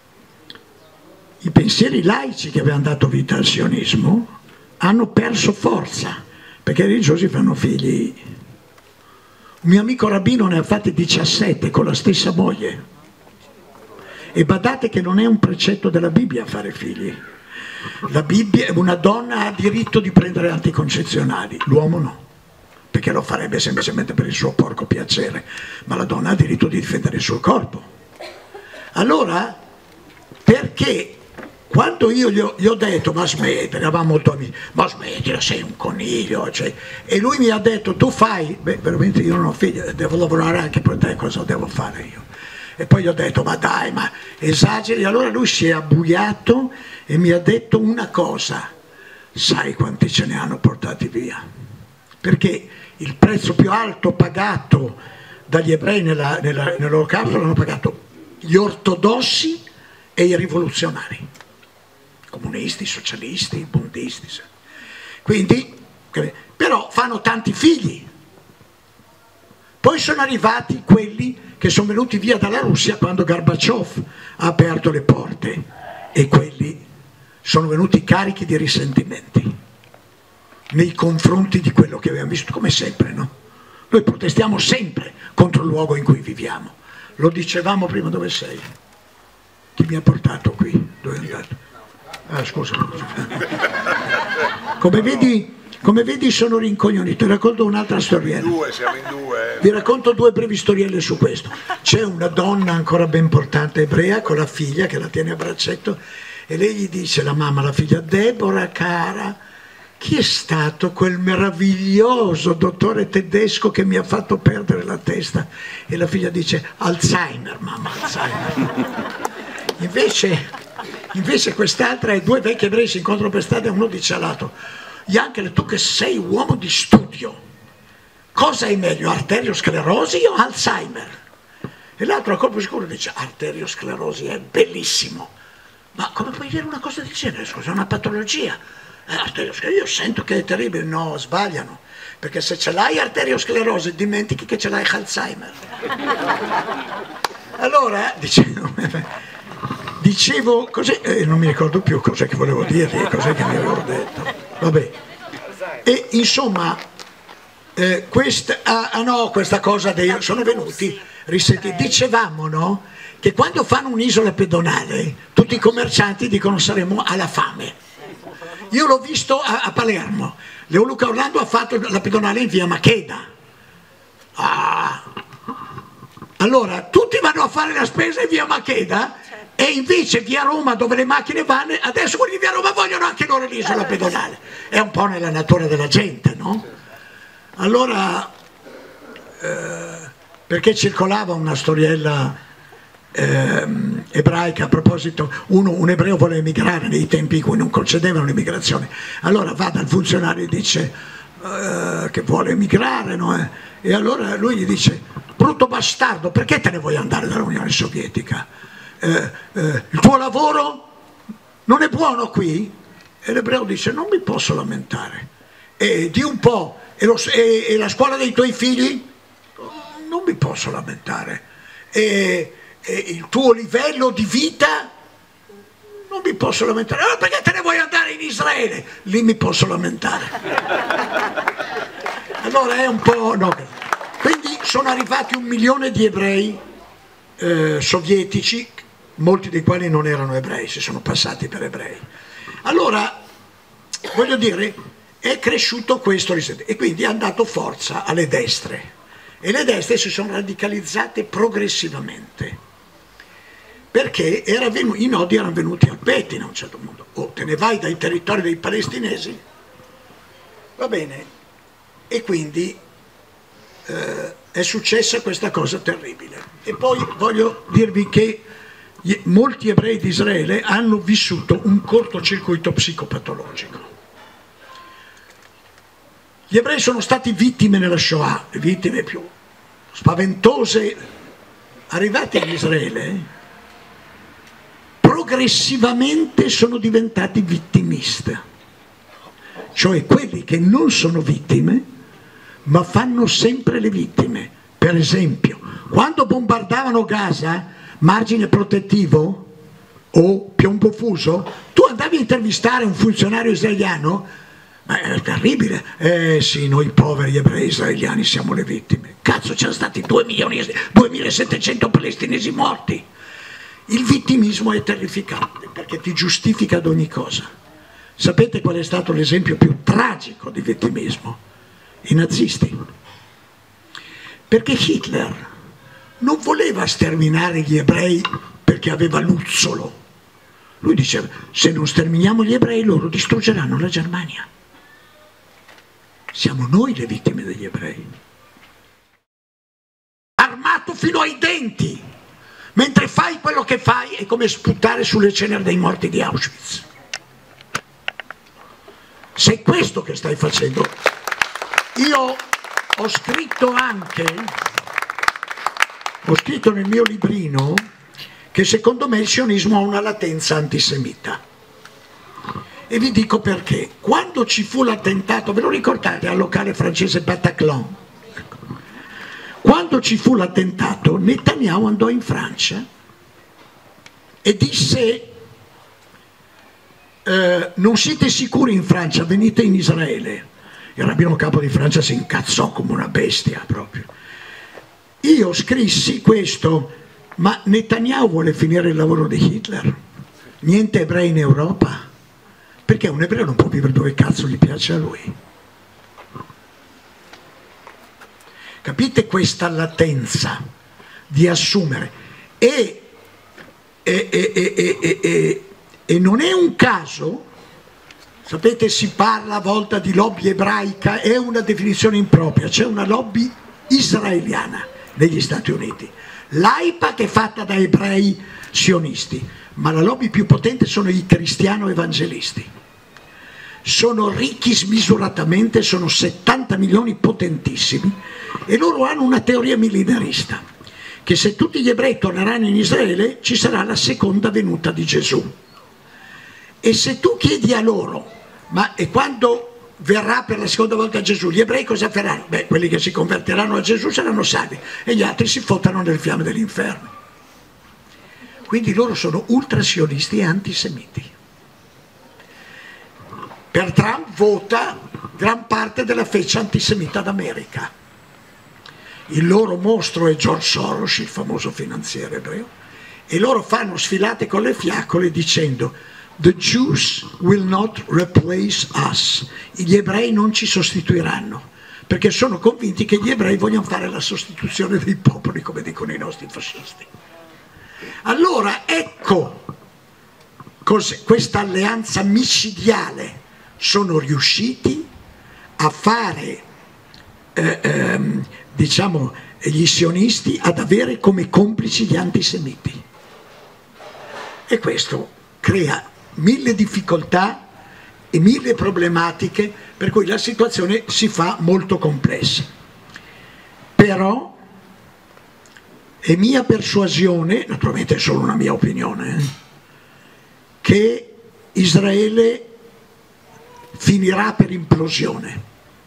Speaker 3: i pensieri laici che avevano dato vita al sionismo hanno perso forza, perché i religiosi fanno figli. Un mio amico rabbino ne ha fatti 17 con la stessa moglie. E badate che non è un precetto della Bibbia fare figli. La Bibbia, una donna ha diritto di prendere anticoncezionali, l'uomo no, perché lo farebbe semplicemente per il suo porco piacere, ma la donna ha diritto di difendere il suo corpo. Allora, perché quando io gli ho detto, ma smetti, eravamo molto amici, ma smettila, sei un coniglio, cioè, e lui mi ha detto, tu fai, beh, veramente io non ho figli, devo lavorare anche per te, cosa devo fare io? E poi gli ho detto, ma dai, ma esageri. Allora lui si è abbuiato e mi ha detto una cosa: sai quanti ce ne hanno portati via? Perché il prezzo più alto pagato dagli ebrei nell'olocausto l'hanno pagato gli ortodossi e i rivoluzionari, comunisti, socialisti, bundisti. Quindi, però fanno tanti figli. Poi sono arrivati quelli che sono venuti via dalla Russia quando Gorbaciov ha aperto le porte, e quelli sono venuti carichi di risentimenti nei confronti di quello che abbiamo visto, come sempre, no? Noi protestiamo sempre contro il luogo in cui viviamo. Lo dicevamo prima, dove sei? Chi mi ha portato qui? Dove è andato? Ah, scusa. Come vedi sono rincoglionito. Ti racconto un'altra storiella.
Speaker 2: Siamo in due.
Speaker 3: Vi racconto due brevi storielle su questo. C'è una donna ancora ben portante ebrea con la figlia che la tiene a braccetto, e lei gli dice, la mamma, la figlia: Deborah cara, chi è stato quel meraviglioso dottore tedesco che mi ha fatto perdere la testa? E la figlia dice: Alzheimer, mamma, Alzheimer. Invece quest'altra, e due vecchi ebrei si incontrano per strada e uno dice all'altro: Yankel, tu che sei uomo di studio, cosa è meglio, arteriosclerosi o Alzheimer? E l'altro a colpo sicuro dice: arteriosclerosi è bellissimo. Ma come puoi dire una cosa del genere? Scusa, è una patologia. Io sento che è terribile. No, sbagliano, perché se ce l'hai arteriosclerosi dimentichi che ce l'hai Alzheimer. Allora dicevo così, non mi ricordo più cos'è che volevo dirgli, cos'è che mi avevo detto. Vabbè. E insomma, questa cosa sono venuti risentiti. Dicevamo, no, che quando fanno un'isola pedonale tutti i commercianti dicono saremo alla fame. Io l'ho visto a Palermo. Leoluca Orlando ha fatto la pedonale in via Macheda. Allora tutti vanno a fare la spesa in via Macheda, e invece via Roma, dove le macchine vanno, adesso quelli di via Roma vogliono anche loro l'isola pedonale. È un po' nella natura della gente, no? Allora, perché circolava una storiella ebraica a proposito, un ebreo vuole emigrare nei tempi in cui non concedevano l'immigrazione, allora va dal funzionario e dice che vuole emigrare, no? E allora lui gli dice: brutto bastardo, perché te ne vuoi andare dall'Unione Sovietica? Il tuo lavoro non è buono qui? E l'ebreo dice: non mi posso lamentare. E di un po', e la scuola dei tuoi figli? Non mi posso lamentare. E il tuo livello di vita? Non mi posso lamentare. Allora perché te ne vuoi andare in Israele? Lì mi posso lamentare. Allora è un po', no. Quindi sono arrivati 1 milione di ebrei sovietici, molti dei quali non erano ebrei, si sono passati per ebrei. Allora, voglio dire, è cresciuto questo e quindi hanno dato forza alle destre, e le destre si sono radicalizzate progressivamente, perché i nodi erano venuti al pettine a un certo punto. O te ne vai dai territori dei palestinesi, va bene, e quindi è successa questa cosa terribile. E poi voglio dirvi che molti ebrei di Israele hanno vissuto un cortocircuito psicopatologico. Gli ebrei sono stati vittime nella Shoah, le vittime più spaventose. Arrivati in Israele, progressivamente sono diventati vittimiste, cioè quelli che non sono vittime ma fanno sempre le vittime. Per esempio, quando bombardavano Gaza, margine protettivo o piombo fuso, tu andavi a intervistare un funzionario israeliano, Ma è terribile. Sì, noi poveri ebrei israeliani siamo le vittime. Cazzo, c'erano stati 2.700 palestinesi morti. Il vittimismo è terrificante perché ti giustifica ad ogni cosa. Sapete qual è stato l'esempio più tragico di vittimismo? I nazisti. Perché Hitler non voleva sterminare gli ebrei perché aveva l'uzzolo. Lui diceva, se non sterminiamo gli ebrei loro distruggeranno la Germania. Siamo noi le vittime degli ebrei. Armato fino ai denti, mentre fai quello che fai è come sputare sulle ceneri dei morti di Auschwitz. Se è questo che stai facendo, io ho scritto nel mio librino che secondo me il sionismo ha una latenza antisemita. E vi dico perché. Quando ci fu l'attentato, ve lo ricordate, al locale francese Bataclan? Quando ci fu l'attentato, Netanyahu andò in Francia e disse non siete sicuri in Francia, venite in Israele. Il rabbino capo di Francia si incazzò come una bestia proprio. Io scrissi questo, ma Netanyahu vuole finire il lavoro di Hitler? Niente ebrei in Europa? Perché un ebreo non può vivere dove cazzo gli piace a lui. Capite questa latenza di assumere? E non è un caso, sapete, si parla a volte di lobby ebraica, è una definizione impropria, c'è una lobby israeliana negli Stati Uniti. L'AIPA che è fatta da ebrei sionisti, ma la lobby più potente sono i cristiano-evangelisti. Sono ricchi smisuratamente, sono 70 milioni potentissimi e loro hanno una teoria millenarista, che se tutti gli ebrei torneranno in Israele ci sarà la seconda venuta di Gesù. E se tu chiedi a loro, ma e quando verrà per la seconda volta Gesù, gli ebrei cosa faranno? Beh, quelli che si convertiranno a Gesù saranno salvi e gli altri si fottano nelle fiamme dell'inferno. Quindi loro sono ultrasionisti e antisemiti. Per Trump vota gran parte della feccia antisemita d'America. Il loro mostro è George Soros, il famoso finanziere ebreo, e loro fanno sfilate con le fiaccole dicendo "The Jews will not replace us", gli ebrei non ci sostituiranno, perché sono convinti che gli ebrei vogliono fare la sostituzione dei popoli, come dicono i nostri fascisti. Allora ecco questa alleanza micidiale. Sono riusciti a fare, diciamo, gli sionisti ad avere come complici gli antisemiti. E questo crea 1000 difficoltà e 1000 problematiche, per cui la situazione si fa molto complessa. Però è mia persuasione, naturalmente è solo una mia opinione, che Israele finirà per implosione.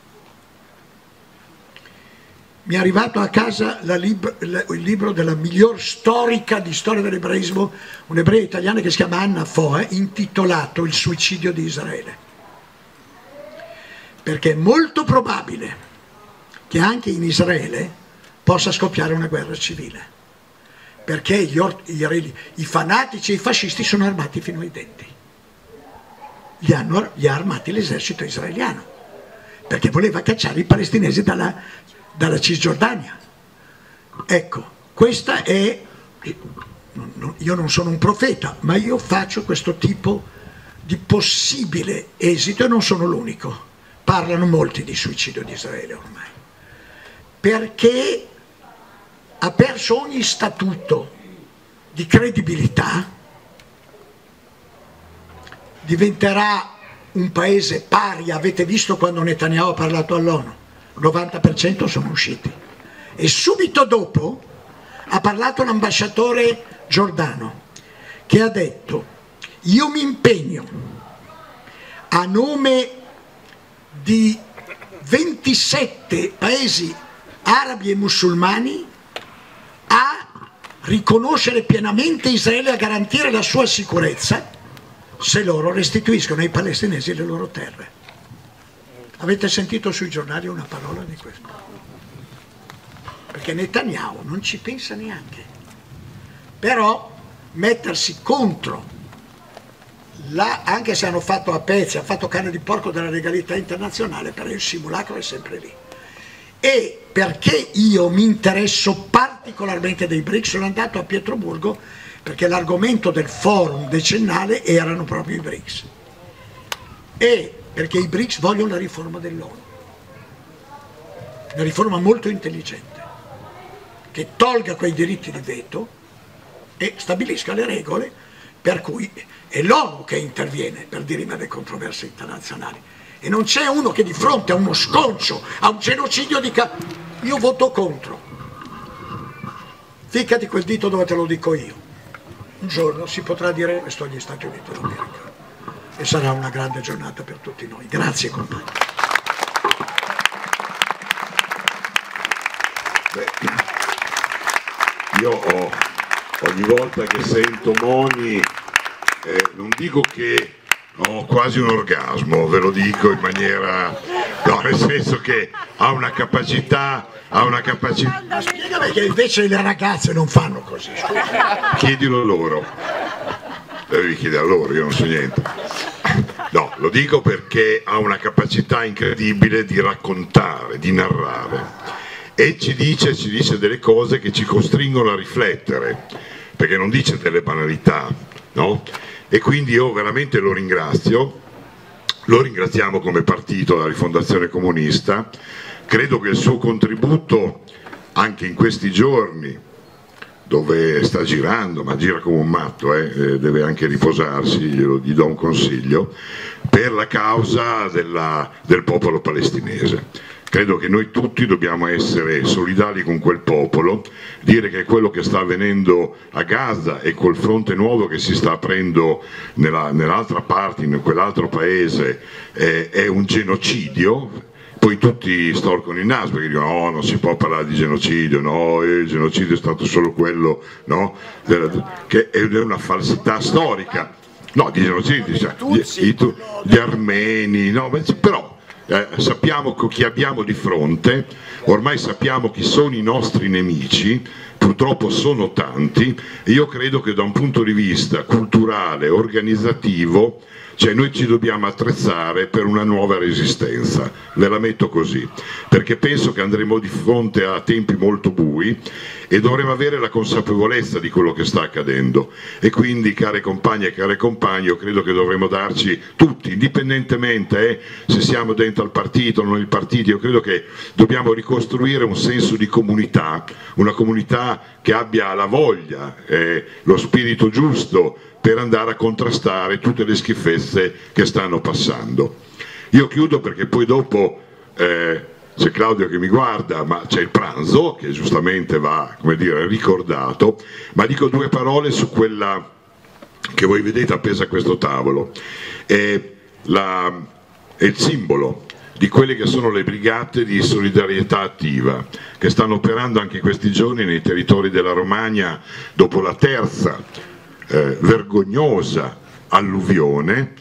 Speaker 3: Mi è arrivato a casa il libro della miglior storica di storia dell'ebraismo, un'ebrea italiana che si chiama Anna Foe, intitolato Il suicidio di Israele. Perché è molto probabile che anche in Israele possa scoppiare una guerra civile, perché i fanatici e i fascisti sono armati fino ai denti. Li ha armati l'esercito israeliano, perché voleva cacciare i palestinesi dalla Cisgiordania. Ecco, questa è, io non sono un profeta, ma io faccio questo tipo di possibile esito e non sono l'unico. Parlano molti di suicidio di Israele ormai, perché ha perso ogni statuto di credibilità, diventerà un paese paria. Avete visto quando Netanyahu ha parlato all'ONU? 90% sono usciti. E subito dopo ha parlato l'ambasciatore giordano, che ha detto: io mi impegno a nome di 27 paesi arabi e musulmani a riconoscere pienamente Israele e a garantire la sua sicurezza se loro restituiscono ai palestinesi le loro terre. Avete sentito sui giornali una parola di questo? Perché Netanyahu non ci pensa neanche. Però mettersi contro, anche se hanno fatto a pezzi, hanno fatto carne di porco della legalità internazionale, però il simulacro è sempre lì. E perché io mi interesso particolarmente dei BRICS, sono andato a Pietroburgo perché l'argomento del forum decennale erano proprio i BRICS. E perché i BRICS vogliono la riforma dell'ONU, una riforma molto intelligente, che tolga quei diritti di veto e stabilisca le regole per cui è l'ONU che interviene per dirimere le controversie internazionali. E non c'è uno che di fronte a uno sconcio, a un genocidio dica io voto contro. Ficcati quel dito dove te lo dico io. Un giorno si potrà dire questo agli Stati Uniti d'America. E sarà una grande giornata per tutti noi. Grazie compagni.
Speaker 4: Io ogni volta che sento Moni non dico che ho quasi un orgasmo, ve lo dico in maniera, no, nel senso che ha una capacità.
Speaker 3: Ma spiegami che invece le ragazze non fanno così, scusa.
Speaker 4: Chiedilo loro, devi chiedere a loro, io non so niente. No, lo dico perché ha una capacità incredibile di raccontare, di narrare, e ci dice delle cose che ci costringono a riflettere, perché non dice delle banalità, no? E quindi io veramente lo ringraziamo come partito, la Rifondazione Comunista. Credo che il suo contributo anche in questi giorni, dove sta girando, ma gira come un matto, deve anche riposarsi, gli do un consiglio, per la causa del popolo palestinese. Credo che noi tutti dobbiamo essere solidali con quel popolo, dire che quello che sta avvenendo a Gaza e col fronte nuovo che si sta aprendo nell'altra parte, in quell'altro paese, è un genocidio. Poi tutti storcono il naso perché dicono no, non si può parlare di genocidio, no, il genocidio è stato solo quello, no, che è una falsità storica. No, di genocidio, cioè, gli armeni, no, però sappiamo chi abbiamo di fronte, ormai sappiamo chi sono i nostri nemici, purtroppo sono tanti, e io credo che da un punto di vista culturale, organizzativo, cioè noi ci dobbiamo attrezzare per una nuova resistenza, ve la metto così, perché penso che andremo di fronte a tempi molto bui e dovremo avere la consapevolezza di quello che sta accadendo, e quindi care compagne e care compagni, io credo che dovremo darci tutti, indipendentemente se siamo dentro al partito o non il partito, io credo che dobbiamo ricostruire un senso di comunità, una comunità che abbia la voglia, lo spirito giusto per andare a contrastare tutte le schifezze che stanno passando. Io chiudo perché poi dopo c'è Claudio che mi guarda, ma c'è il pranzo che giustamente va, come dire, ricordato, ma dico due parole su quella che voi vedete appesa a questo tavolo. È il simbolo di quelle che sono le brigate di solidarietà attiva che stanno operando anche questi giorni nei territori della Romagna dopo la terza vergognosa alluvione,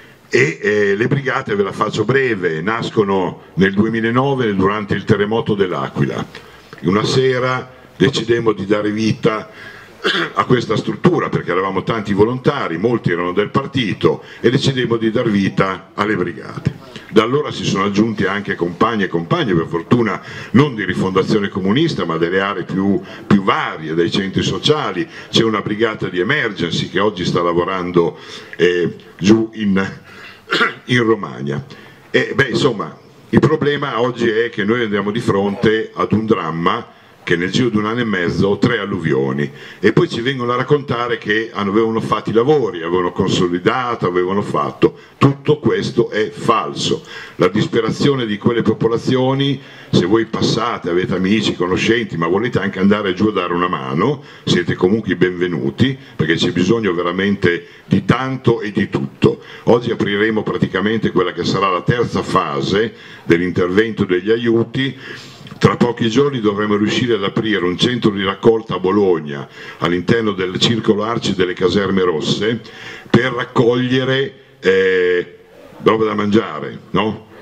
Speaker 4: e le brigate, ve la faccio breve, nascono nel 2009 durante il terremoto dell'Aquila. Una sera decidemmo di dare vita a questa struttura perché eravamo tanti volontari, molti erano del partito, e decidemmo di dar vita alle brigate. Da allora si sono aggiunti anche compagni e compagne, per fortuna non di Rifondazione Comunista ma delle aree più varie, dai centri sociali. C'è una brigata di emergency che oggi sta lavorando giù in Romagna. Insomma, il problema oggi è che noi andiamo di fronte ad un dramma che nel giro di un anno e mezzo 3 alluvioni, e poi ci vengono a raccontare che avevano fatto i lavori, avevano consolidato, avevano fatto. Tutto questo è falso. La disperazione di quelle popolazioni, se voi passate, avete amici, conoscenti, ma volete anche andare giù a dare una mano, siete comunque benvenuti, perché c'è bisogno veramente di tanto e di tutto. Oggi apriremo praticamente quella che sarà la terza fase dell'intervento degli aiuti. Tra pochi giorni dovremo riuscire ad aprire un centro di raccolta a Bologna all'interno del Circolo Arci delle Caserme Rosse per raccogliere roba da mangiare, no?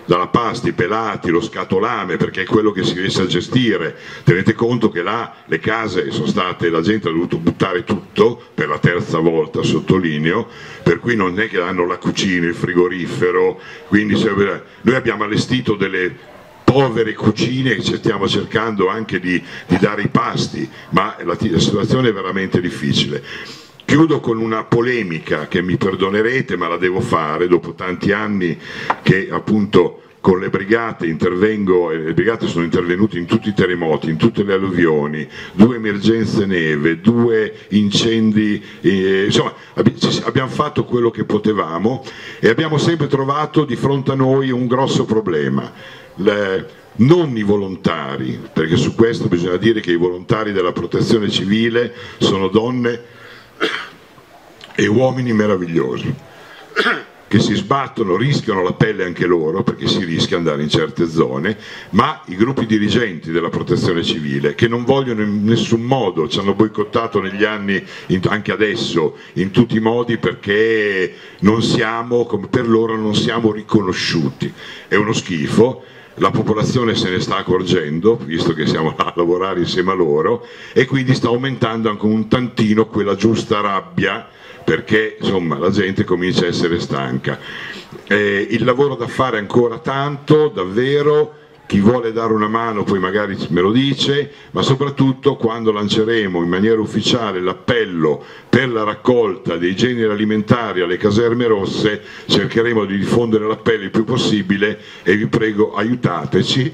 Speaker 4: dalla pasta, i pelati, lo scatolame, perché è quello che si riesce a gestire. Tenete conto che là le case sono state, la gente ha dovuto buttare tutto per la terza volta, sottolineo, per cui non è che hanno la cucina, il frigorifero, quindi noi abbiamo allestito delle povere cucine e stiamo cercando anche di dare i pasti, ma la situazione è veramente difficile. Chiudo con una polemica che mi perdonerete, ma la devo fare dopo tanti anni che appunto con le brigate intervengo, e le brigate sono intervenute in tutti i terremoti, in tutte le alluvioni, 2 emergenze neve, 2 incendi, insomma abbiamo fatto quello che potevamo e abbiamo sempre trovato di fronte a noi un grosso problema. Non i volontari, perché su questo bisogna dire che i volontari della protezione civile sono donne e uomini meravigliosi che si sbattono, rischiano la pelle anche loro, perché si rischia andare in certe zone, ma i gruppi dirigenti della protezione civile che non vogliono in nessun modo, ci hanno boicottato negli anni, anche adesso, in tutti i modi, perché non siamo, come per loro non siamo riconosciuti. È uno schifo. La popolazione se ne sta accorgendo, visto che siamo a lavorare insieme a loro, e quindi sta aumentando anche un tantino quella giusta rabbia, perché insomma la gente comincia a essere stanca. Il lavoro da fare è ancora tanto, davvero. Chi vuole dare una mano poi magari me lo dice, ma soprattutto quando lanceremo in maniera ufficiale l'appello per la raccolta dei generi alimentari alle caserme rosse, cercheremo di diffondere l'appello il più possibile e vi prego aiutateci,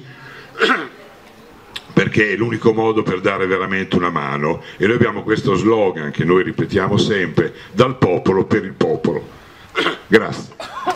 Speaker 4: perché è l'unico modo per dare veramente una mano. E noi abbiamo questo slogan che noi ripetiamo sempre: dal popolo per il popolo. Grazie.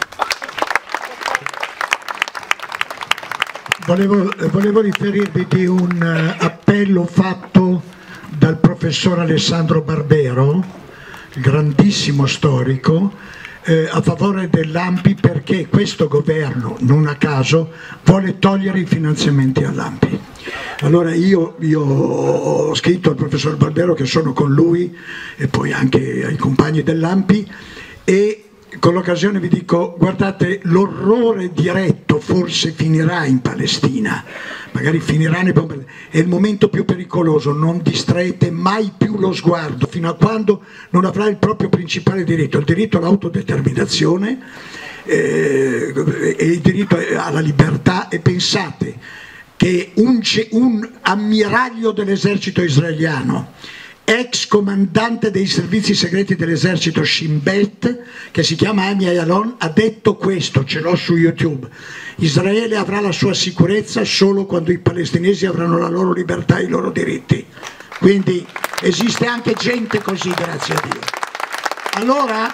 Speaker 3: Volevo riferirvi di un appello fatto dal professor Alessandro Barbero, grandissimo storico, a favore dell'ANPI, perché questo governo, non a caso, vuole togliere i finanziamenti all'ANPI. Allora io ho scritto al professor Barbero, che sono con lui, e poi anche ai compagni dell'ANPI, e con l'occasione vi dico: guardate, l'orrore diretto forse finirà in Palestina, magari finirà nei bombardamenti, è il momento più pericoloso. Non distraete mai più lo sguardo fino a quando non avrà il proprio principale diritto, il diritto all'autodeterminazione e il diritto alla libertà. E pensate che un ammiraglio dell'esercito israeliano, ex comandante dei servizi segreti dell'esercito Shin Bet, che si chiama Amy Ayalon, ha detto questo, ce l'ho su YouTube: Israele avrà la sua sicurezza solo quando i palestinesi avranno la loro libertà e i loro diritti. Quindi esiste anche gente così, grazie a Dio. Allora,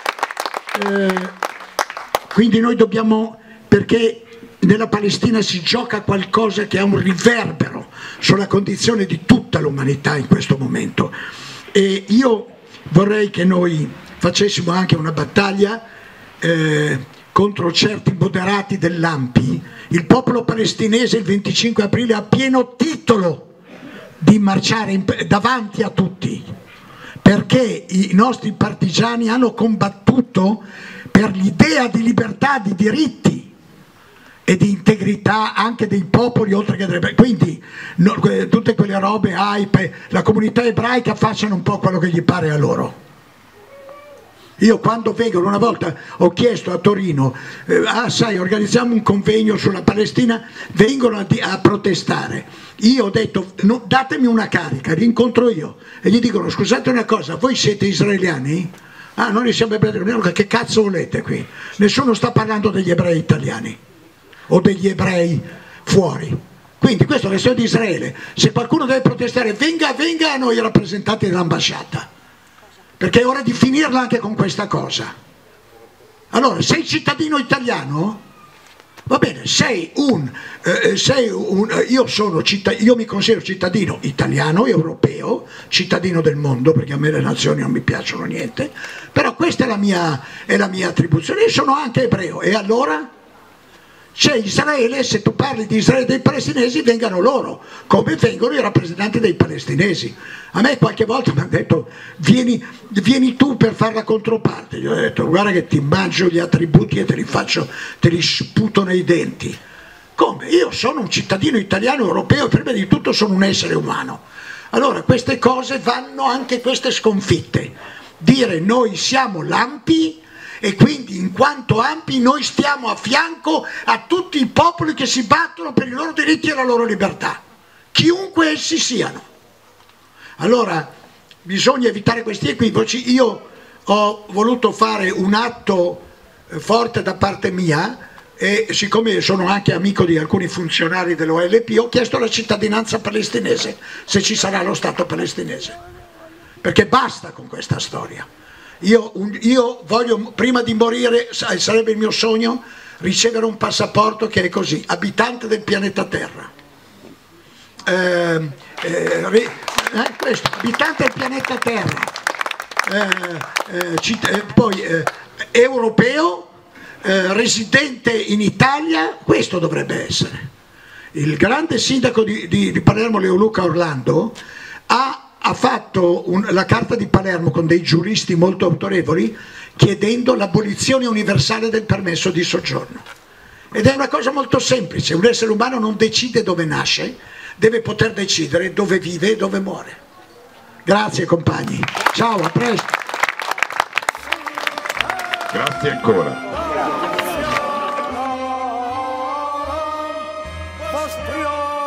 Speaker 3: quindi noi dobbiamo, perché nella Palestina si gioca qualcosa che ha un riverbero sulla condizione di tutta l'umanità in questo momento, e io vorrei che noi facessimo anche una battaglia contro certi moderati dell'ANPI. Il popolo palestinese il 25 aprile ha pieno titolo di marciare davanti a tutti, perché i nostri partigiani hanno combattuto per l'idea di libertà, di diritti e di integrità anche dei popoli, oltre che delle... Quindi tutte quelle robe, la comunità ebraica facciano un po' quello che gli pare a loro. Io quando vengono, una volta ho chiesto a Torino, sai, organizziamo un convegno sulla Palestina, vengono a protestare. Io ho detto: no, datemi una carica, li incontro io, e gli dicono: scusate una cosa, voi siete israeliani? Ah, noi siamo ebrei. Che cazzo volete qui? Nessuno sta parlando degli ebrei italiani o degli ebrei fuori. Quindi questa è la questione di Israele. Se qualcuno deve protestare, venga a noi rappresentanti dell'ambasciata, perché è ora di finirla anche con questa cosa. Allora, sei cittadino italiano? Va bene, io mi considero cittadino italiano, europeo, cittadino del mondo, perché a me le nazioni non mi piacciono niente, però questa è la mia attribuzione. Io sono anche ebreo, e allora? c'è Israele, se tu parli di Israele e dei palestinesi vengano loro, come vengono i rappresentanti dei palestinesi. A me qualche volta mi hanno detto vieni tu per fare la controparte, io ho detto guarda che ti mangio gli attributi e te li sputo nei denti. Come? Io sono un cittadino italiano europeo e prima di tutto sono un essere umano. Allora queste cose vanno anche queste sconfitte, dire noi siamo l'ANPI e quindi in quanto ANPI noi stiamo a fianco a tutti i popoli che si battono per i loro diritti e la loro libertà, chiunque essi siano. Allora bisogna evitare questi equivoci. Io ho voluto fare un atto forte da parte mia e siccome sono anche amico di alcuni funzionari dell'OLP ho chiesto la cittadinanza palestinese, se ci sarà lo Stato palestinese, perché basta con questa storia. Io voglio, prima di morire, sarebbe il mio sogno, ricevere un passaporto che è così, abitante del pianeta Terra. Questo, abitante del pianeta Terra, poi europeo, residente in Italia, questo dovrebbe essere. Il grande sindaco di Palermo, Leoluca Orlando, ha fatto la Carta di Palermo con dei giuristi molto autorevoli chiedendo l'abolizione universale del permesso di soggiorno. Ed è una cosa molto semplice, un essere umano non decide dove nasce, deve poter decidere dove vive e dove muore. Grazie compagni, ciao, a presto.
Speaker 4: Grazie ancora.